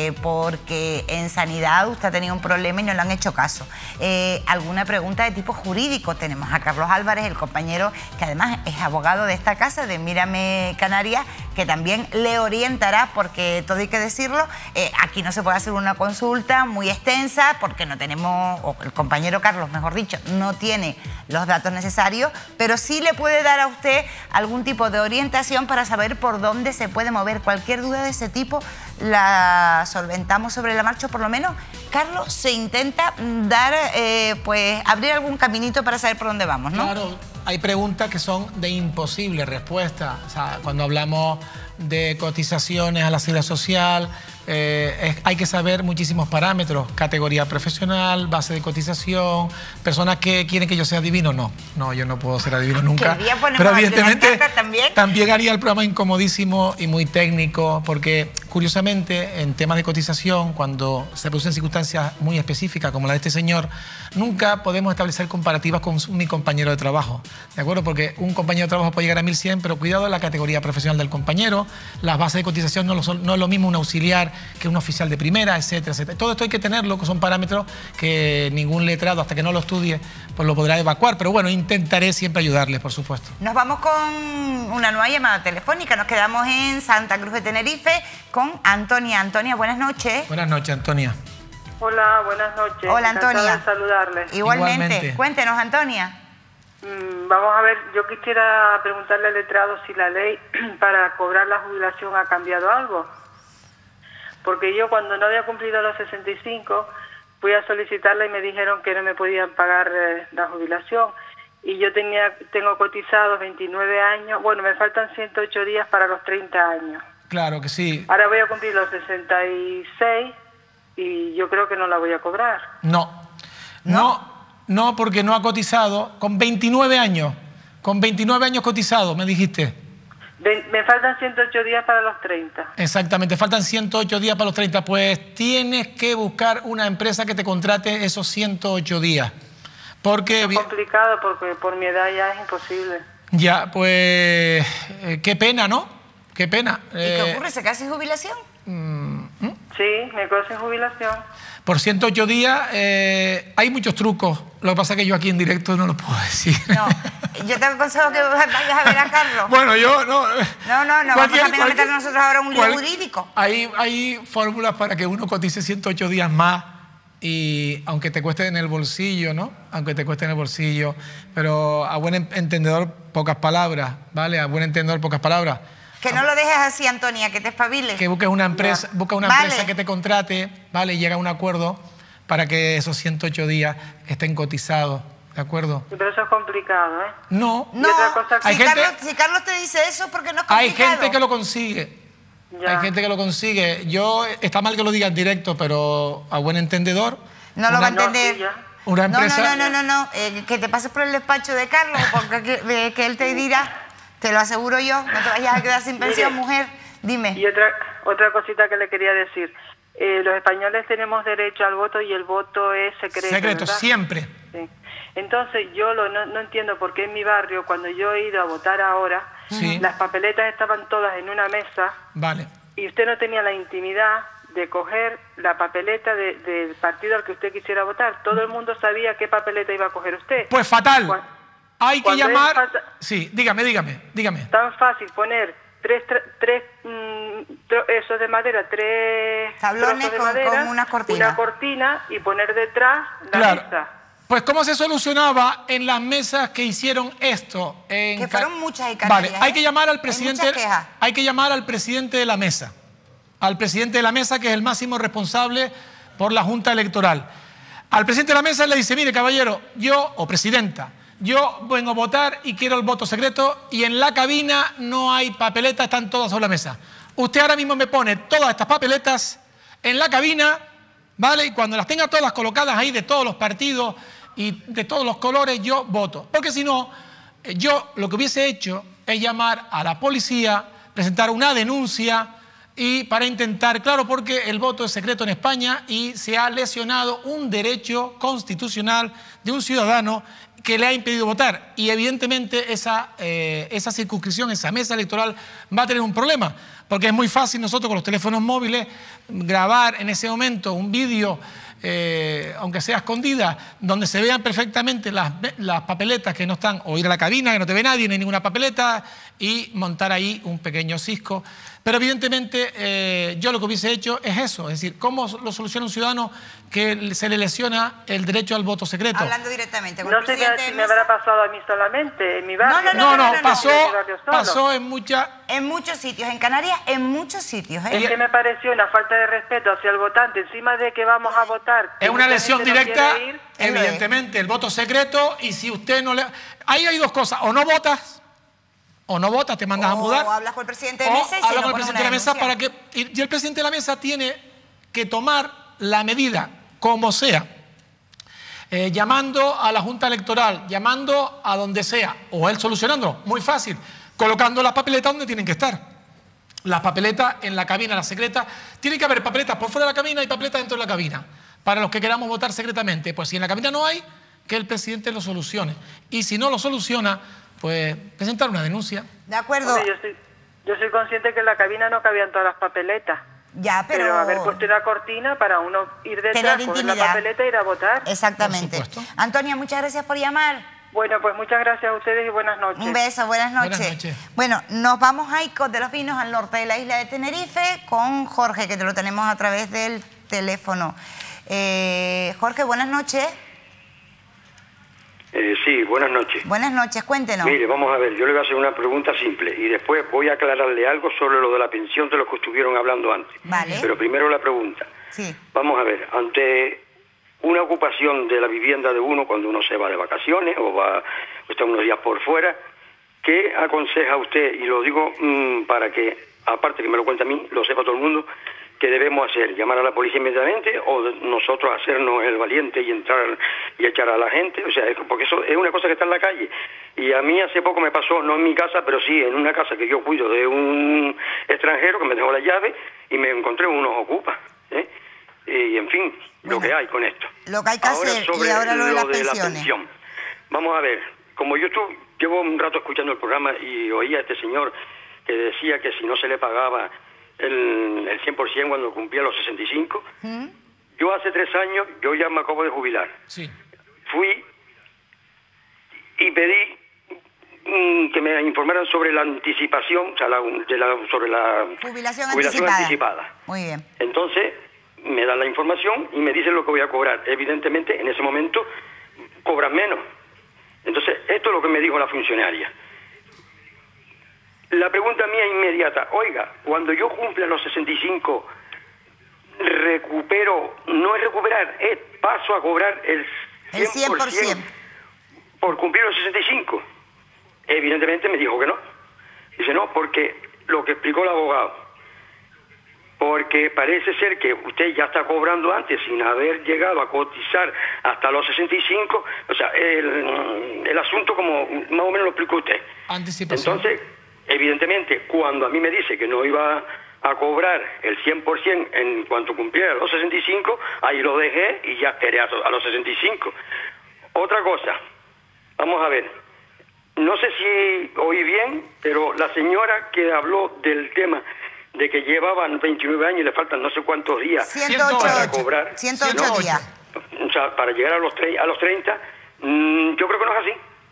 porque en sanidad usted ha tenido un problema y no le han hecho caso. Alguna pregunta de tipo jurídico. Tenemos a Carlos Álvarez, el compañero que además es abogado de esta casa, de Mírame Canarias, que también le orientará, porque todo hay que decirlo, aquí no se puede hacer una consulta muy extensa porque no tenemos, o el compañero Carlos, mejor dicho, no tiene los datos necesarios, pero sí le puede dar a usted algún tipo de orientación para saber por dónde se puede mover. Cualquier duda de ese tipo la solventamos sobre la marcha, o por lo menos Carlos se intenta dar, pues abrir algún caminito para saber por dónde vamos, ¿no? Claro, hay preguntas que son de imposible respuesta. O sea, cuando hablamos de cotizaciones a la Seguridad Social, hay que saber muchísimos parámetros: categoría profesional, base de cotización, personas que quieren que yo sea adivino. No, yo no puedo ser adivino nunca. Pero evidentemente también haría el programa incomodísimo y muy técnico, porque curiosamente en temas de cotización, cuando se producen circunstancias muy específicas como la de este señor, nunca podemos establecer comparativas con mi compañero de trabajo, ¿de acuerdo? Porque un compañero de trabajo puede llegar a 1.100, pero cuidado, la categoría profesional del compañero, las bases de cotización no es lo mismo un auxiliar que un oficial de primera, etcétera, etcétera. Todo esto hay que tenerlo, que son parámetros que ningún letrado, hasta que no lo estudie, pues lo podrá evacuar. Pero bueno, intentaré siempre ayudarles, por supuesto. Nos vamos con una nueva llamada telefónica. Nos quedamos en Santa Cruz de Tenerife con Antonia. Antonia, buenas noches. Buenas noches, Antonia. Hola, buenas noches. Hola, Antonia. Encantada de saludarles. Igualmente. Cuéntenos, Antonia. Vamos a ver, yo quisiera preguntarle al letrado si la ley para cobrar la jubilación ha cambiado algo. Porque yo, cuando no había cumplido los 65, fui a solicitarla y me dijeron que no me podían pagar la jubilación. Y yo tengo cotizados 29 años, bueno, me faltan 108 días para los 30 años. Claro que sí. Ahora voy a cumplir los 66 y yo creo que no la voy a cobrar. No, porque no ha cotizado con 29 años. Con 29 años cotizados, me dijiste. Me faltan 108 días para los 30. Exactamente, faltan 108 días para los 30. Pues tienes que buscar una empresa que te contrate esos 108 días. Porque... Es complicado porque por mi edad ya es imposible. Ya, pues... qué pena, ¿no? Qué pena. ¿Y qué ocurre? ¿Se queda sin jubilación? Sí, me quedo sin jubilación. Por 108 días hay muchos trucos. Lo que pasa es que yo aquí en directo no lo puedo decir. No, yo te aconsejo que vayas a ver a Carlos. Bueno, yo no... No, vamos a meter nosotros ahora un lío jurídico. Hay fórmulas para que uno cotice 108 días más y aunque te cueste en el bolsillo, ¿no? Aunque te cueste en el bolsillo, pero a buen entendedor pocas palabras, ¿vale? A buen entendedor pocas palabras. Que no lo dejes así, Antonia, que te espabiles. Que busques una empresa, empresa que te contrate, ¿vale? Y llega a un acuerdo para que esos 108 días estén cotizados, ¿de acuerdo? Pero eso es complicado, ¿eh? No. Si Carlos te dice eso, porque no es complicado. Hay gente que lo consigue. Ya. Hay gente que lo consigue. Está mal que lo diga en directo, pero a buen entendedor... No lo va a entender. Una empresa... No. Que te pases por el despacho de Carlos, porque que él te dirá... Te lo aseguro yo, no te vayas a quedar sin pensión, mujer. Dime. Y otra cosita que le quería decir. Los españoles tenemos derecho al voto y el voto es secreto. Secreto, ¿verdad? Siempre. Sí. Entonces yo no entiendo por qué en mi barrio, cuando yo he ido a votar ahora, las papeletas estaban todas en una mesa. Vale. Y usted no tenía la intimidad de coger la papeleta del partido al que usted quisiera votar. Todo el mundo sabía qué papeleta iba a coger usted. Pues fatal. Hay que llamar... Sí, dígame. Tan fácil poner tres esos de madera, tres tablones de madera, con una cortina y poner detrás la mesa. Pues ¿cómo se solucionaba en las mesas que hicieron esto? Que fueron muchas y Canarias. Vale, hay que llamar al presidente. Hay que llamar al presidente de la mesa. Al presidente de la mesa, que es el máximo responsable por la Junta Electoral. Al presidente de la mesa le dice, mire, caballero, o presidenta, yo vengo a votar y quiero el voto secreto y en la cabina no hay papeletas, están todas sobre la mesa. Usted ahora mismo me pone todas estas papeletas en la cabina, ¿vale? Y cuando las tenga todas colocadas ahí de todos los partidos y de todos los colores, yo voto. Porque si no, yo lo que hubiese hecho es llamar a la policía, presentar una denuncia y para intentar, claro, porque el voto es secreto en España y se ha lesionado un derecho constitucional de un ciudadano que le ha impedido votar. Y evidentemente esa circunscripción, esa mesa electoral va a tener un problema, porque es muy fácil nosotros con los teléfonos móviles grabar en ese momento un vídeo, aunque sea escondida, donde se vean perfectamente las papeletas que no están, o ir a la cabina, que no te ve nadie, no hay ninguna papeleta, y montar ahí un pequeño cisco. Pero evidentemente yo lo que hubiese hecho es eso, es decir, ¿cómo lo soluciona un ciudadano que se le lesiona el derecho al voto secreto? Hablando directamente con el presidente. No sé si me habrá pasado a mí solamente, en mi barrio. No, pasó en muchos sitios, en Canarias, en muchos sitios. Es que me pareció una falta de respeto hacia el votante, encima de que vamos a votar. Es una lesión directa, evidentemente, el voto secreto, y si usted no le... Ahí hay dos cosas, o no votas, te mandas a mudar. O hablas con el presidente de mesa y hablas con el presidente de la mesa para que... Y el presidente de la mesa tiene que tomar la medida, como sea, llamando a la Junta Electoral, llamando a donde sea, o él solucionándolo, muy fácil, colocando las papeletas donde tienen que estar. Las papeletas en la cabina, la secreta. Tiene que haber papeletas por fuera de la cabina y papeletas dentro de la cabina, para los que queramos votar secretamente. Pues si en la cabina no hay, que el presidente lo solucione. Y si no lo soluciona, pues presentar una denuncia. De acuerdo. Hombre, yo soy consciente que en la cabina no cabían todas las papeletas. Ya, pero haber puesto una cortina para uno ir detrás, coger la papeleta e ir a votar. Exactamente. Antonia, muchas gracias por llamar. Bueno, pues muchas gracias a ustedes y buenas noches. Un beso, buenas noches. Bueno, nos vamos a Icod de los Vinos, al norte de la isla de Tenerife, con Jorge, que te lo tenemos a través del teléfono. Jorge, buenas noches. Sí, buenas noches. Buenas noches, cuéntenos. Mire, vamos a ver, yo le voy a hacer una pregunta simple y después voy a aclararle algo sobre lo de la pensión de los que estuvieron hablando antes. Vale. Pero primero la pregunta. Sí. Vamos a ver, ante una ocupación de la vivienda de uno cuando uno se va de vacaciones o está unos días por fuera, ¿qué aconseja usted? Y lo digo para que, aparte que me lo cuente a mí, lo sepa todo el mundo, ¿qué debemos hacer? ¿Llamar a la policía inmediatamente o nosotros hacernos el valiente y entrar y echar a la gente? O sea, porque eso es una cosa que está en la calle. Y a mí hace poco me pasó, no en mi casa, pero sí en una casa que yo cuido de un extranjero que me dejó la llave y me encontré unos ocupas, ¿eh? Y en fin, bueno, lo que hay con esto. Lo que hay que hacer, y ahora lo de las pensiones. Pensión. Vamos a ver, como yo llevo un rato escuchando el programa y oía a este señor que decía que si no se le pagaba el 100% cuando cumplía los 65, yo hace 3 años, yo ya me acabo de jubilar. Sí. Fui y pedí que me informaran sobre la anticipación, o sea, sobre la jubilación anticipada. Muy bien. Entonces, me dan la información y me dicen lo que voy a cobrar. Evidentemente, en ese momento, cobran menos. Entonces, esto es lo que me dijo la funcionaria. La pregunta mía inmediata, oiga, cuando yo cumpla los 65, recupero, no es recuperar, es paso a cobrar el 100%. Por cumplir los 65. Evidentemente me dijo que no. Dice no, porque lo que explicó el abogado, porque parece ser que usted ya está cobrando antes sin haber llegado a cotizar hasta los 65, o sea, el asunto como más o menos lo explicó usted. Anticipación. Entonces, evidentemente, cuando a mí me dice que no iba a cobrar el 100% en cuanto cumpliera los 65, ahí lo dejé y ya esperé a los 65. Otra cosa, vamos a ver, no sé si oí bien, pero la señora que habló del tema de que llevaban 29 años y le faltan no sé cuántos días 108, para cobrar. 108 días. O sea, para llegar a los 30, yo creo que no es así.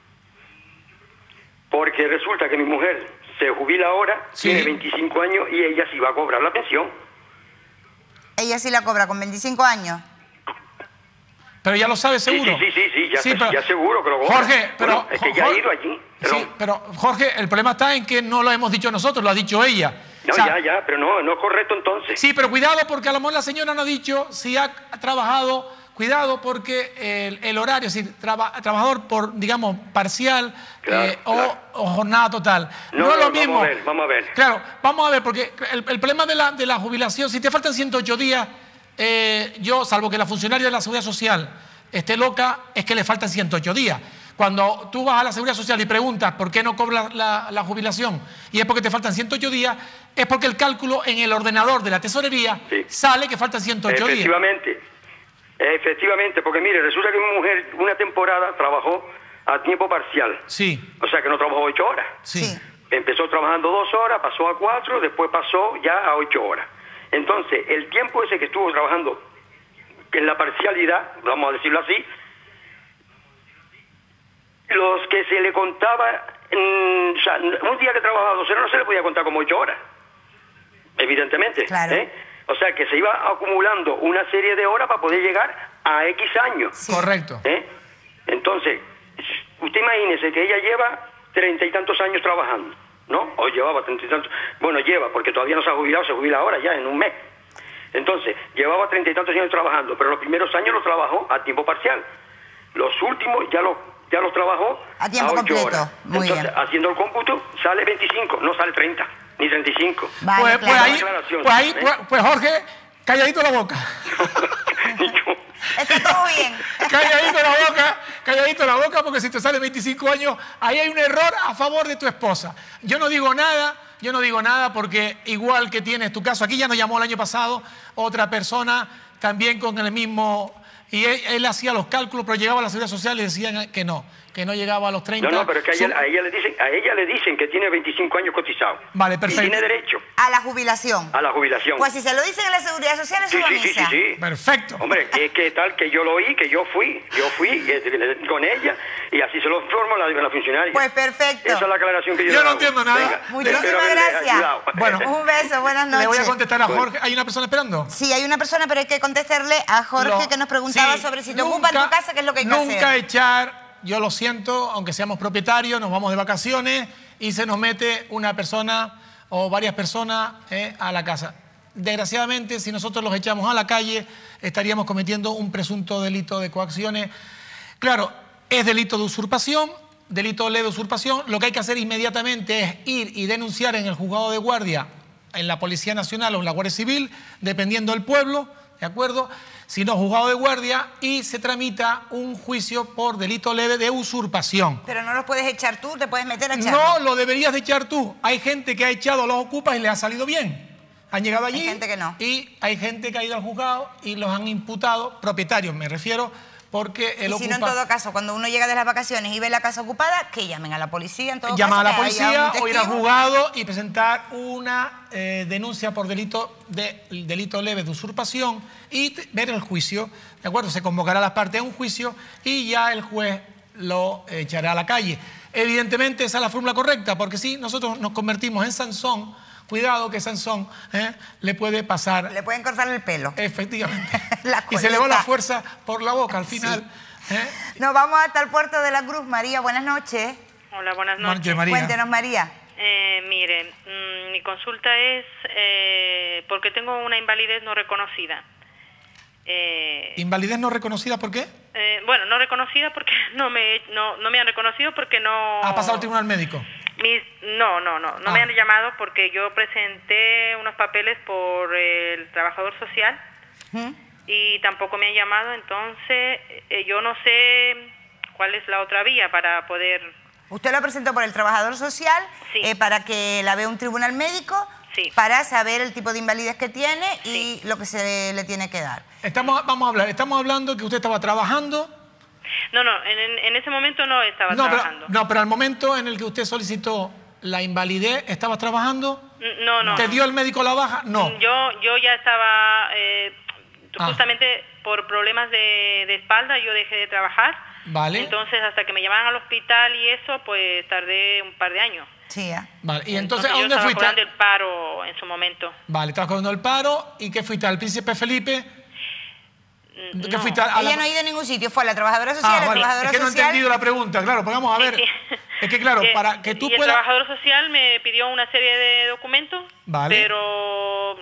Porque resulta que mi mujer se jubila ahora, tiene 25 años y ella sí va a cobrar la pensión. Ella sí la cobra con 25 años. Pero ya lo sabe seguro. Sí, ya seguro que lo cobra. Jorge, pero... Bueno, es que ya ha ido allí. Sí, pero Jorge, el problema está en que no lo hemos dicho nosotros, lo ha dicho ella. No, o sea, pero no es correcto entonces. Sí, pero cuidado porque a lo mejor la señora no ha dicho si ha trabajado, cuidado porque el horario, es decir, trabajador por, digamos, parcial o jornada total. No es lo mismo. Vamos a ver. Claro, vamos a ver, porque el problema de la jubilación, si te faltan 108 días, yo, salvo que la funcionaria de la Seguridad Social esté loca, es que le faltan 108 días. Cuando tú vas a la Seguridad Social y preguntas por qué no cobras la jubilación y es porque te faltan 108 días, es porque el cálculo en el ordenador de la tesorería sale que faltan 108 días. Efectivamente, porque mire, resulta que mi mujer una temporada trabajó a tiempo parcial. Sí. O sea que no trabajó 8 horas. Sí. Empezó trabajando 2 horas, pasó a 4, después pasó ya a 8 horas. Entonces, el tiempo ese que estuvo trabajando en la parcialidad, vamos a decirlo así, los que se le contaba, o sea, un día que trabajaba 12 horas no se le podía contar como 8 horas, evidentemente. Claro. O sea, que se iba acumulando una serie de horas para poder llegar a X años. Sí. Correcto. Entonces, usted imagínese que ella lleva 30 y tantos años trabajando, ¿no? O llevaba 30 y tantos, bueno, lleva, porque todavía no se ha jubilado, se jubila ahora ya, en un mes. Entonces, llevaba 30 y tantos años trabajando, pero los primeros años los trabajó a tiempo parcial. Los últimos ya los trabajó a tiempo 8 completo. horas. Muy Entonces, bien. haciendo el cómputo, sale 25, no sale 30, ni 35. Vale, pues Jorge, calladito la boca. Está todo bien. Calladito la boca, porque si te sale 25 años, ahí hay un error a favor de tu esposa. Yo no digo nada porque igual que tienes tu caso, aquí ya nos llamó el año pasado otra persona también con el mismo, y él hacía los cálculos, pero llegaba a la Seguridad Social y decían que no llegaba a los 30. No, pero es que a ella le dicen que tiene 25 años cotizado. Vale, perfecto. Y tiene derecho a la jubilación. A la jubilación. Pues si se lo dicen en la Seguridad Social, eso va a misa. Sí. Perfecto. Hombre, es que tal que yo lo oí, que yo fui con ella y así se lo informó la funcionaria. Pues perfecto. Esa es la aclaración que yo no hago. entiendo nada. Venga, muchísimas gracias. Bueno, un beso, buenas noches. Le voy a contestar a Jorge. ¿Hay una persona esperando? Sí, hay una persona, pero hay que contestarle a Jorge que nos preguntaba sobre si te ocupa en tu casa, qué es lo que hay que hacer. Nunca echar, yo lo siento, aunque seamos propietarios, nos vamos de vacaciones y se nos mete una persona o varias personas a la casa. Desgraciadamente, si nosotros los echamos a la calle, estaríamos cometiendo un presunto delito de coacciones. Claro, es delito de usurpación, delito leve de usurpación. Lo que hay que hacer inmediatamente es ir y denunciar en el juzgado de guardia en la Policía Nacional o en la Guardia Civil, dependiendo del pueblo, ¿de acuerdo? Si no, juzgado de guardia, y se tramita un juicio por delito leve de usurpación. Pero no los puedes echar tú, te puedes meter a echar. No, lo deberías de echar tú. Hay gente que ha echado a los ocupas y le ha salido bien. Han llegado allí. Hay gente que no. Y hay gente que ha ido al juzgado y los han imputado, propietarios me refiero, porque el ocupa... Si no, en todo caso, cuando uno llega de las vacaciones y ve la casa ocupada, que llamen a la policía, en todo Llaman caso, a la policía o ir al juzgado y presentar una denuncia por delito leve de usurpación y ver el juicio, ¿de acuerdo? Se convocará a las partes a un juicio y ya el juez lo echará a la calle. Evidentemente esa es la fórmula correcta, porque si nosotros nos convertimos en Sansón, cuidado que Sansón le puede pasar... Le pueden cortar el pelo. Efectivamente. Y se le va la fuerza por la boca al final. Sí. Nos vamos hasta el puerto de la Cruz. María, buenas noches. Hola, buenas noches. María. Cuéntenos, María. Miren, mi consulta es porque tengo una invalidez no reconocida. ¿Invalidez no reconocida por qué? Bueno, no reconocida porque no me han reconocido porque no... ¿Ha pasado al tribunal médico? No me han llamado porque yo presenté unos papeles por el trabajador social y tampoco me han llamado, entonces yo no sé cuál es la otra vía para poder... ¿Usted lo presentó por el trabajador social? Sí. Para que la vea un tribunal médico, sí, para saber el tipo de invalidez que tiene y lo que se le tiene que dar. Estamos hablando que usted estaba trabajando... No, en ese momento no estaba trabajando. Pero al momento en el que usted solicitó la invalidez, ¿estabas trabajando? No. ¿Te dio el médico la baja? No. Yo ya estaba, justamente por problemas de espalda, yo dejé de trabajar. Vale. Entonces, hasta que me llamaran al hospital y eso, pues tardé un par de años. Sí, Vale, y entonces ¿a dónde fuiste? Yo estaba fuiste? cobrando el paro en su momento. Vale, estabas cobrando el paro, ¿y qué fuiste? ¿Al Príncipe Felipe? ¿Qué fuiste ella no ha ido a ningún sitio, fue a la trabajadora social, vale. trabajadora es que no he entendido la pregunta, claro, pues vamos a ver. Sí. Es que claro, para que tú puedas... el trabajador social me pidió una serie de documentos, vale, pero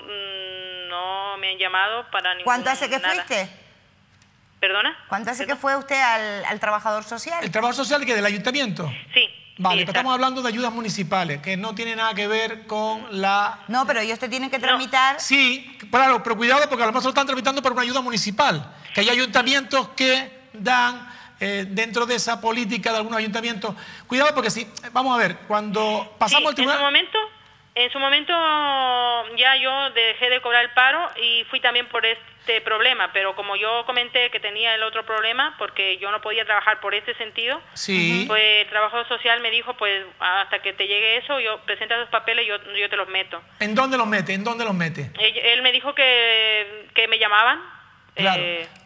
no me han llamado para ningún... ¿Cuánto hace que fuiste? ¿Perdona? ¿Cuánto hace que fue usted al trabajador social? ¿El trabajador social que del ayuntamiento? Sí. Vale, pero estamos hablando de ayudas municipales, que no tiene nada que ver con la... No, pero ellos te tienen que tramitar... No. Sí, claro, pero cuidado porque a lo mejor lo están tramitando por una ayuda municipal, que hay ayuntamientos que dan dentro de esa política de algunos ayuntamientos. Cuidado porque sí, vamos a ver, cuando pasamos al tribunal... En su momento ya yo dejé de cobrar el paro y fui también por este problema, pero como yo comenté que tenía el otro problema, porque yo no podía trabajar por este sentido, sí, pues el trabajador social me dijo, pues hasta que te llegue eso, yo presenta los papeles y yo te los meto. ¿En dónde los mete? ¿En dónde los mete? Él me dijo que me llamaban. Claro,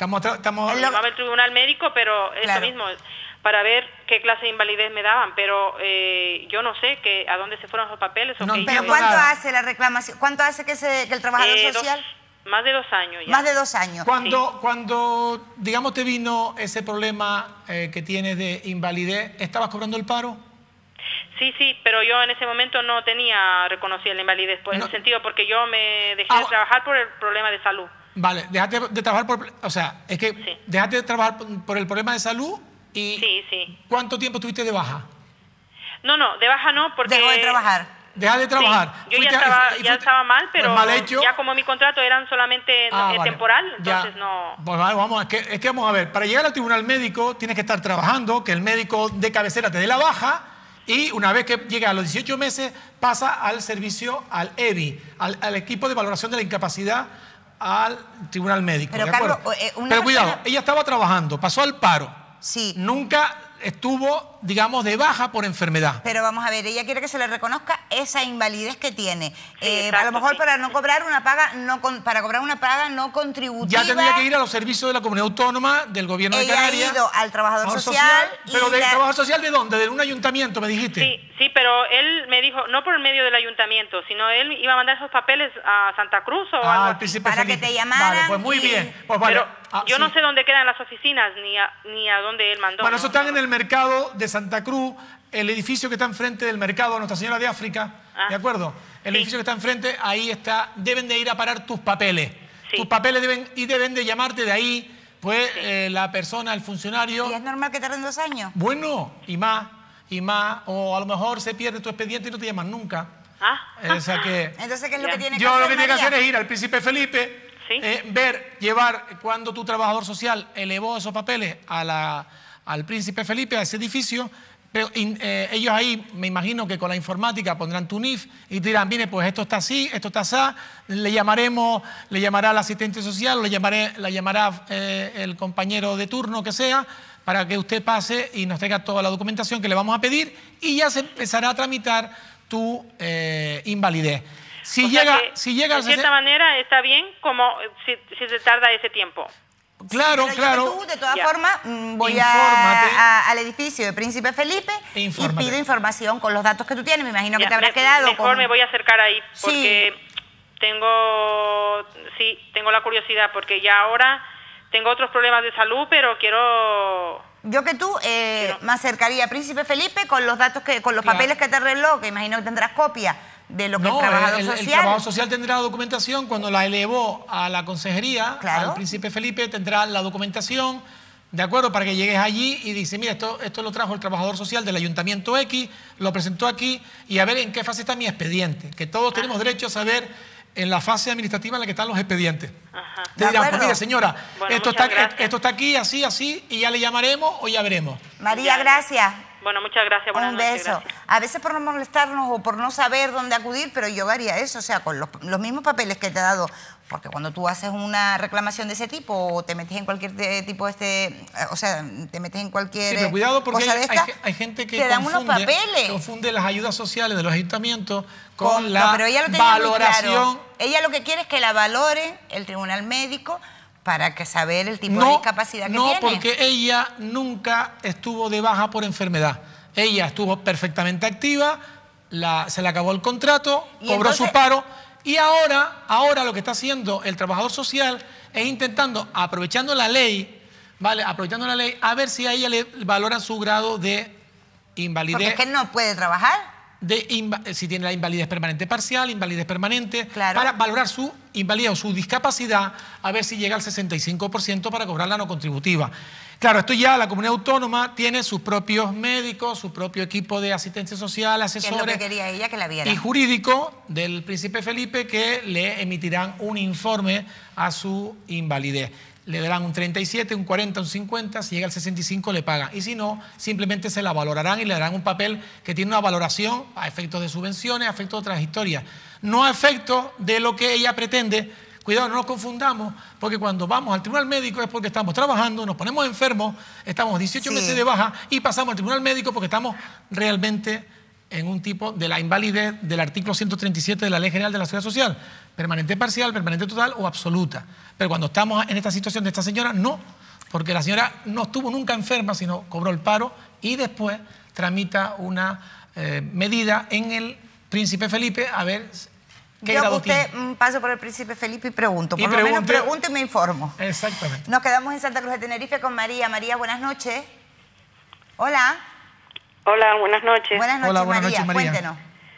me llamaba el tribunal médico, pero eso mismo... para ver qué clase de invalidez me daban, pero yo no sé a dónde se fueron esos papeles. No, pero ¿cuánto hace la reclamación? ¿Cuánto hace que el trabajador social? Más de 2 años ya. Más de 2 años. Cuando, digamos, te vino ese problema que tienes de invalidez, ¿estabas cobrando el paro? Sí, pero yo en ese momento no tenía reconocida la invalidez, en el sentido porque yo me dejé de trabajar por el problema de salud. Vale, dejaste de trabajar dejaste de trabajar por el problema de salud. ¿Y sí. cuánto tiempo estuviste de baja? No, de baja no, porque... Dejó de trabajar. Deja de trabajar. Sí, yo ya estaba mal, pero mal hecho. Ya como mi contrato eran solamente temporal, entonces no... Pues vamos, es que vamos a ver, para llegar al tribunal médico tienes que estar trabajando, que el médico de cabecera te dé la baja y una vez que llega a los 18 meses pasa al servicio, al EBI, al equipo de valoración de la incapacidad, al tribunal médico. Pero, Carlos, pero cuidado, ella estaba trabajando, pasó al paro. Sí. Nunca estuvo, digamos, de baja por enfermedad. Pero vamos a ver, ella quiere que se le reconozca esa invalidez que tiene. Sí, exacto, a lo mejor para no cobrar una paga, para cobrar una paga no contributiva. Ya tendría que ir a los servicios de la comunidad autónoma, del gobierno de Canarias. Ella ha ido al trabajador social. ¿Pero del trabajador social de dónde? ¿De un ayuntamiento, me dijiste? Sí, pero él me dijo, no por el medio del ayuntamiento, sino él iba a mandar esos papeles a Santa Cruz o algo al Príncipe para Felipe. Que te llamaran. Vale, pues muy bien. Pues vale. Pero yo no sé dónde quedan las oficinas ni a dónde él mandó. Bueno, eso están en el mercado de Santa Cruz, el edificio que está enfrente del mercado Nuestra Señora de África, ¿de acuerdo? El edificio que está enfrente, ahí está, deben de ir a parar tus papeles. Sí. Tus papeles deben de llamarte de ahí, pues la persona, el funcionario... ¿Y es normal que tarden 2 años? Bueno, y más, o a lo mejor se pierde tu expediente y no te llaman nunca. O sea que, entonces, ¿qué es lo que tiene que yo hacer, lo que tiene que María? hacer es ir al Príncipe Felipe, ¿Sí? llevar cuando tu trabajador social elevó esos papeles al Príncipe Felipe, a ese edificio. Pero ellos ahí, me imagino que con la informática pondrán tu NIF y te dirán, mire, pues esto está así, esto está así, le llamará el asistente social, o le llamará el compañero de turno que sea, para que usted pase y nos traiga toda la documentación que le vamos a pedir y ya se empezará a tramitar tu invalidez. Si llega de cierta manera está bien como si se tarda ese tiempo. Claro, pero claro. Tú, de todas formas, voy al edificio de Príncipe Felipe y pido información con los datos que tú tienes. Me imagino que te habrá quedado. Mejor me voy a acercar ahí porque tengo la curiosidad, porque ya ahora tengo otros problemas de salud, pero quiero... Yo que tú me acercaría a Príncipe Felipe con los datos, con los papeles que te arregló, que imagino que tendrás copia de lo que el trabajador social... El trabajador social tendrá la documentación cuando la elevó a la consejería, claro. Al Príncipe Felipe tendrá la documentación, ¿de acuerdo? Para que llegues allí y dice, mira, esto lo trajo el trabajador social del Ayuntamiento X, lo presentó aquí y a ver en qué fase está mi expediente, que todos tenemos derecho a saber en la fase administrativa en la que están los expedientes. Te dirán, pues mire señora, esto está aquí, así, y ya le llamaremos o ya veremos. María, gracias. Bueno, muchas gracias. Un beso. A veces por no molestarnos o por no saber dónde acudir, pero yo haría eso, o sea, con los mismos papeles que te he dado, porque cuando tú haces una reclamación de ese tipo o te metes en cualquier tipo o sea, te metes en cualquier sí, pero cuidado porque cosa de esta, hay gente que te dan unos papeles. Confunde las ayudas sociales de los ayuntamientos con la pero ella lo tenía valoración. Muy claro. Ella lo que quiere es que la valore el tribunal médico para que saber el tipo de discapacidad que tiene. No, porque ella nunca estuvo de baja por enfermedad. Ella estuvo perfectamente activa, se le acabó el contrato, cobró su paro y ahora lo que está haciendo el trabajador social es intentando, aprovechando la ley, ¿vale? Aprovechando la ley, a ver si a ella le valoran su grado de invalidez. Porque es que él no puede trabajar. Si tiene la invalidez permanente parcial, invalidez permanente, claro. Para valorar su invalidez o su discapacidad, a ver si llega al 65% para cobrar la no contributiva. Claro, esto ya la comunidad autónoma tiene sus propios médicos, su propio equipo de asistencia social, asesores. Que es lo que quería ella que la viera. Y jurídico del Príncipe Felipe que le emitirán un informe a su invalidez. Le darán un 37, un 40, un 50, si llega al 65 le pagan. Y si no, simplemente se la valorarán y le darán un papel que tiene una valoración a efectos de subvenciones, a efectos de otras historias. No a efectos de lo que ella pretende. Cuidado, no nos confundamos, porque cuando vamos al tribunal médico es porque estamos trabajando, nos ponemos enfermos, estamos 18 meses de baja y pasamos al tribunal médico porque estamos realmente en un tipo de la invalidez del artículo 137 de la Ley General de la Seguridad Social, permanente parcial, permanente total o absoluta. Pero cuando estamos en esta situación de esta señora, no, porque la señora no estuvo nunca enferma, sino cobró el paro y después tramita una medida en el Príncipe Felipe a ver qué grado tiene. Paso por el Príncipe Felipe y pregunto. Por lo menos pregunto y me informo. Exactamente. Nos quedamos en Santa Cruz de Tenerife con María. María, buenas noches. Hola. Hola, buenas noches. Buenas noches, Hola, buenas María. noches, María. Cuéntenos.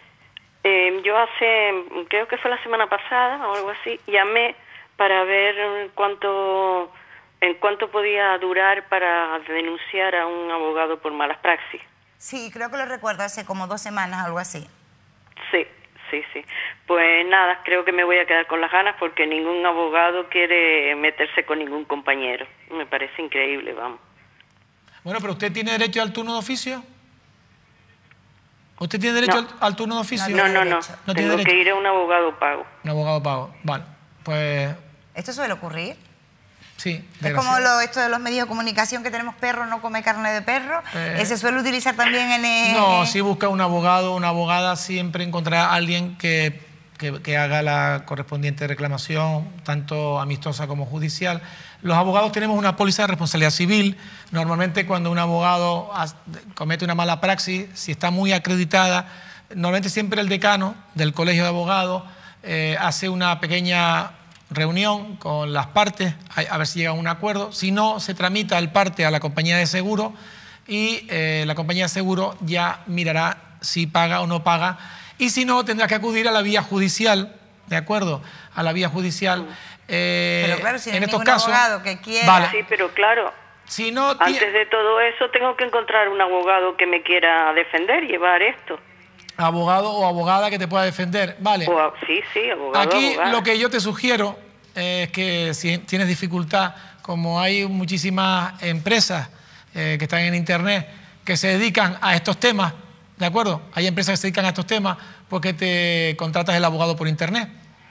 Yo creo que fue la semana pasada o algo así, llamé para ver en cuánto podía durar para denunciar a un abogado por malas praxis. Sí, creo que lo recuerdo, hace como 2 semanas, algo así. Sí. Pues nada, creo que me voy a quedar con las ganas porque ningún abogado quiere meterse con ningún compañero. Me parece increíble, vamos. Bueno, pero ¿usted tiene derecho al turno de oficio? ¿Usted tiene derecho al turno de oficio? No. Tengo que ir a un abogado pago. Un abogado pago, vale. Pues... ¿Esto suele ocurrir? Sí. Es como esto de los medios de comunicación que tenemos perro, no come carne de perro. ¿Se suele utilizar también en...? No, si busca un abogado, una abogada, siempre encontrará a alguien que haga la correspondiente reclamación, tanto amistosa como judicial. Los abogados tenemos una póliza de responsabilidad civil. Normalmente cuando un abogado comete una mala praxis, si está muy acreditada, normalmente siempre el decano del colegio de abogados hace una pequeña reunión con las partes, a ver si llega a un acuerdo. Si no, se tramita el parte a la compañía de seguro y la compañía de seguro ya mirará si paga o no paga. Y si no, tendrá que acudir a la vía judicial, ¿de acuerdo? A la vía judicial. Pero claro, si no en hay estos ningún casos, abogado que quiera... Vale. Sí, pero claro, si no, antes de todo eso tengo que encontrar un abogado que me quiera defender, llevar esto. abogado o abogada que te pueda defender. Vale. Sí, abogado. Aquí abogada. lo que yo te sugiero es que si tienes dificultad, como hay muchísimas empresas que están en Internet que se dedican a estos temas, ¿de acuerdo? Hay empresas que se dedican a estos temas porque te contratas el abogado por Internet.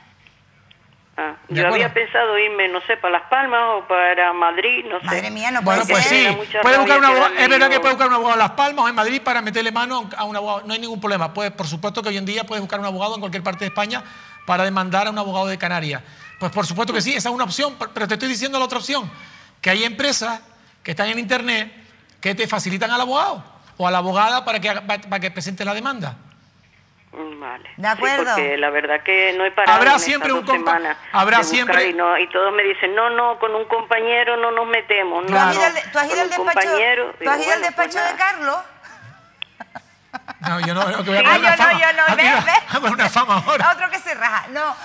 Yo había pensado irme, no sé, para Las Palmas o para Madrid, no sé. Madre mía, no puede Bueno, pues ser. sí, puede buscar un abogado, es verdad que puede buscar un abogado en Las Palmas o en Madrid para meterle mano a un abogado, no hay ningún problema. Pues, por supuesto que hoy en día puedes buscar un abogado en cualquier parte de España para demandar a un abogado de Canarias. Pues por supuesto que sí, esa es una opción, pero te estoy diciendo la otra opción, que hay empresas que están en Internet que te facilitan al abogado o a la abogada para que presente la demanda. Vale. De acuerdo. Sí, porque la verdad que no he parado. Habrá siempre un compañero. Y todos me dicen, no, con un compañero no nos metemos. ¿Tú has ido al despacho de Carlos? No, yo no. Que voy a no. Una fama ahora. Otro que se raja. No.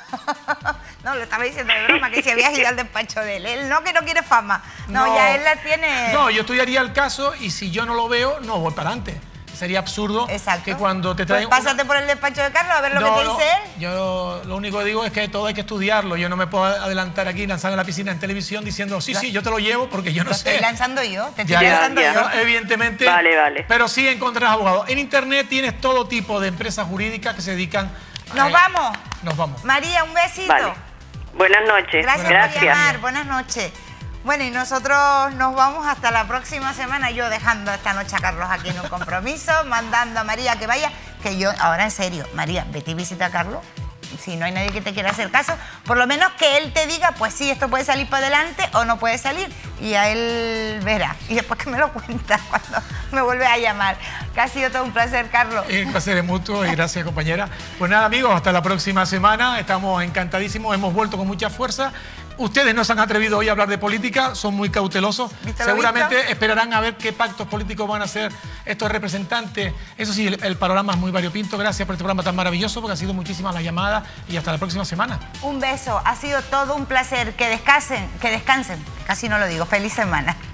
No, lo estaba diciendo de broma, que si habías ido al despacho de él. Él no, que no quiere fama. No, ya él la tiene. No, yo estudiaría el caso y si yo no lo veo, no voy para adelante. Sería absurdo que cuando te traen... Pues pásate por el despacho de Carlos a ver lo que te dice él. Yo lo único que digo es que todo hay que estudiarlo. Yo no me puedo adelantar aquí, lanzar en la piscina en televisión diciendo, sí, yo te lo llevo porque yo no sé. Te estoy lanzando yo, te estoy lanzando yo. No, evidentemente. Vale. Pero sí encontrarás abogados. En Internet tienes todo tipo de empresas jurídicas que se dedican... Nos vamos. Nos vamos. María, un besito. Vale. Buenas noches. Gracias por llamar. Buenas noches. Bueno, y nosotros nos vamos hasta la próxima semana, yo dejando esta noche a Carlos aquí en un compromiso, mandando a María que vaya, que yo, ahora en serio, María, vete y visita a Carlos, si no hay nadie que te quiera hacer caso, por lo menos que él te diga, pues sí, esto puede salir para adelante o no puede salir, y a él verá, y después que me lo cuenta cuando me vuelve a llamar. Que ha sido todo un placer, Carlos. Un placer mutuo y gracias, compañera. Pues nada, amigos, hasta la próxima semana, estamos encantadísimos, hemos vuelto con mucha fuerza. Ustedes no se han atrevido hoy a hablar de política, son muy cautelosos. Seguramente esperarán a ver qué pactos políticos van a hacer estos representantes. Eso sí, el panorama es muy variopinto. Gracias por este programa tan maravilloso, porque han sido muchísimas las llamadas y hasta la próxima semana. Un beso, ha sido todo un placer. Que descansen, casi no lo digo. Feliz semana.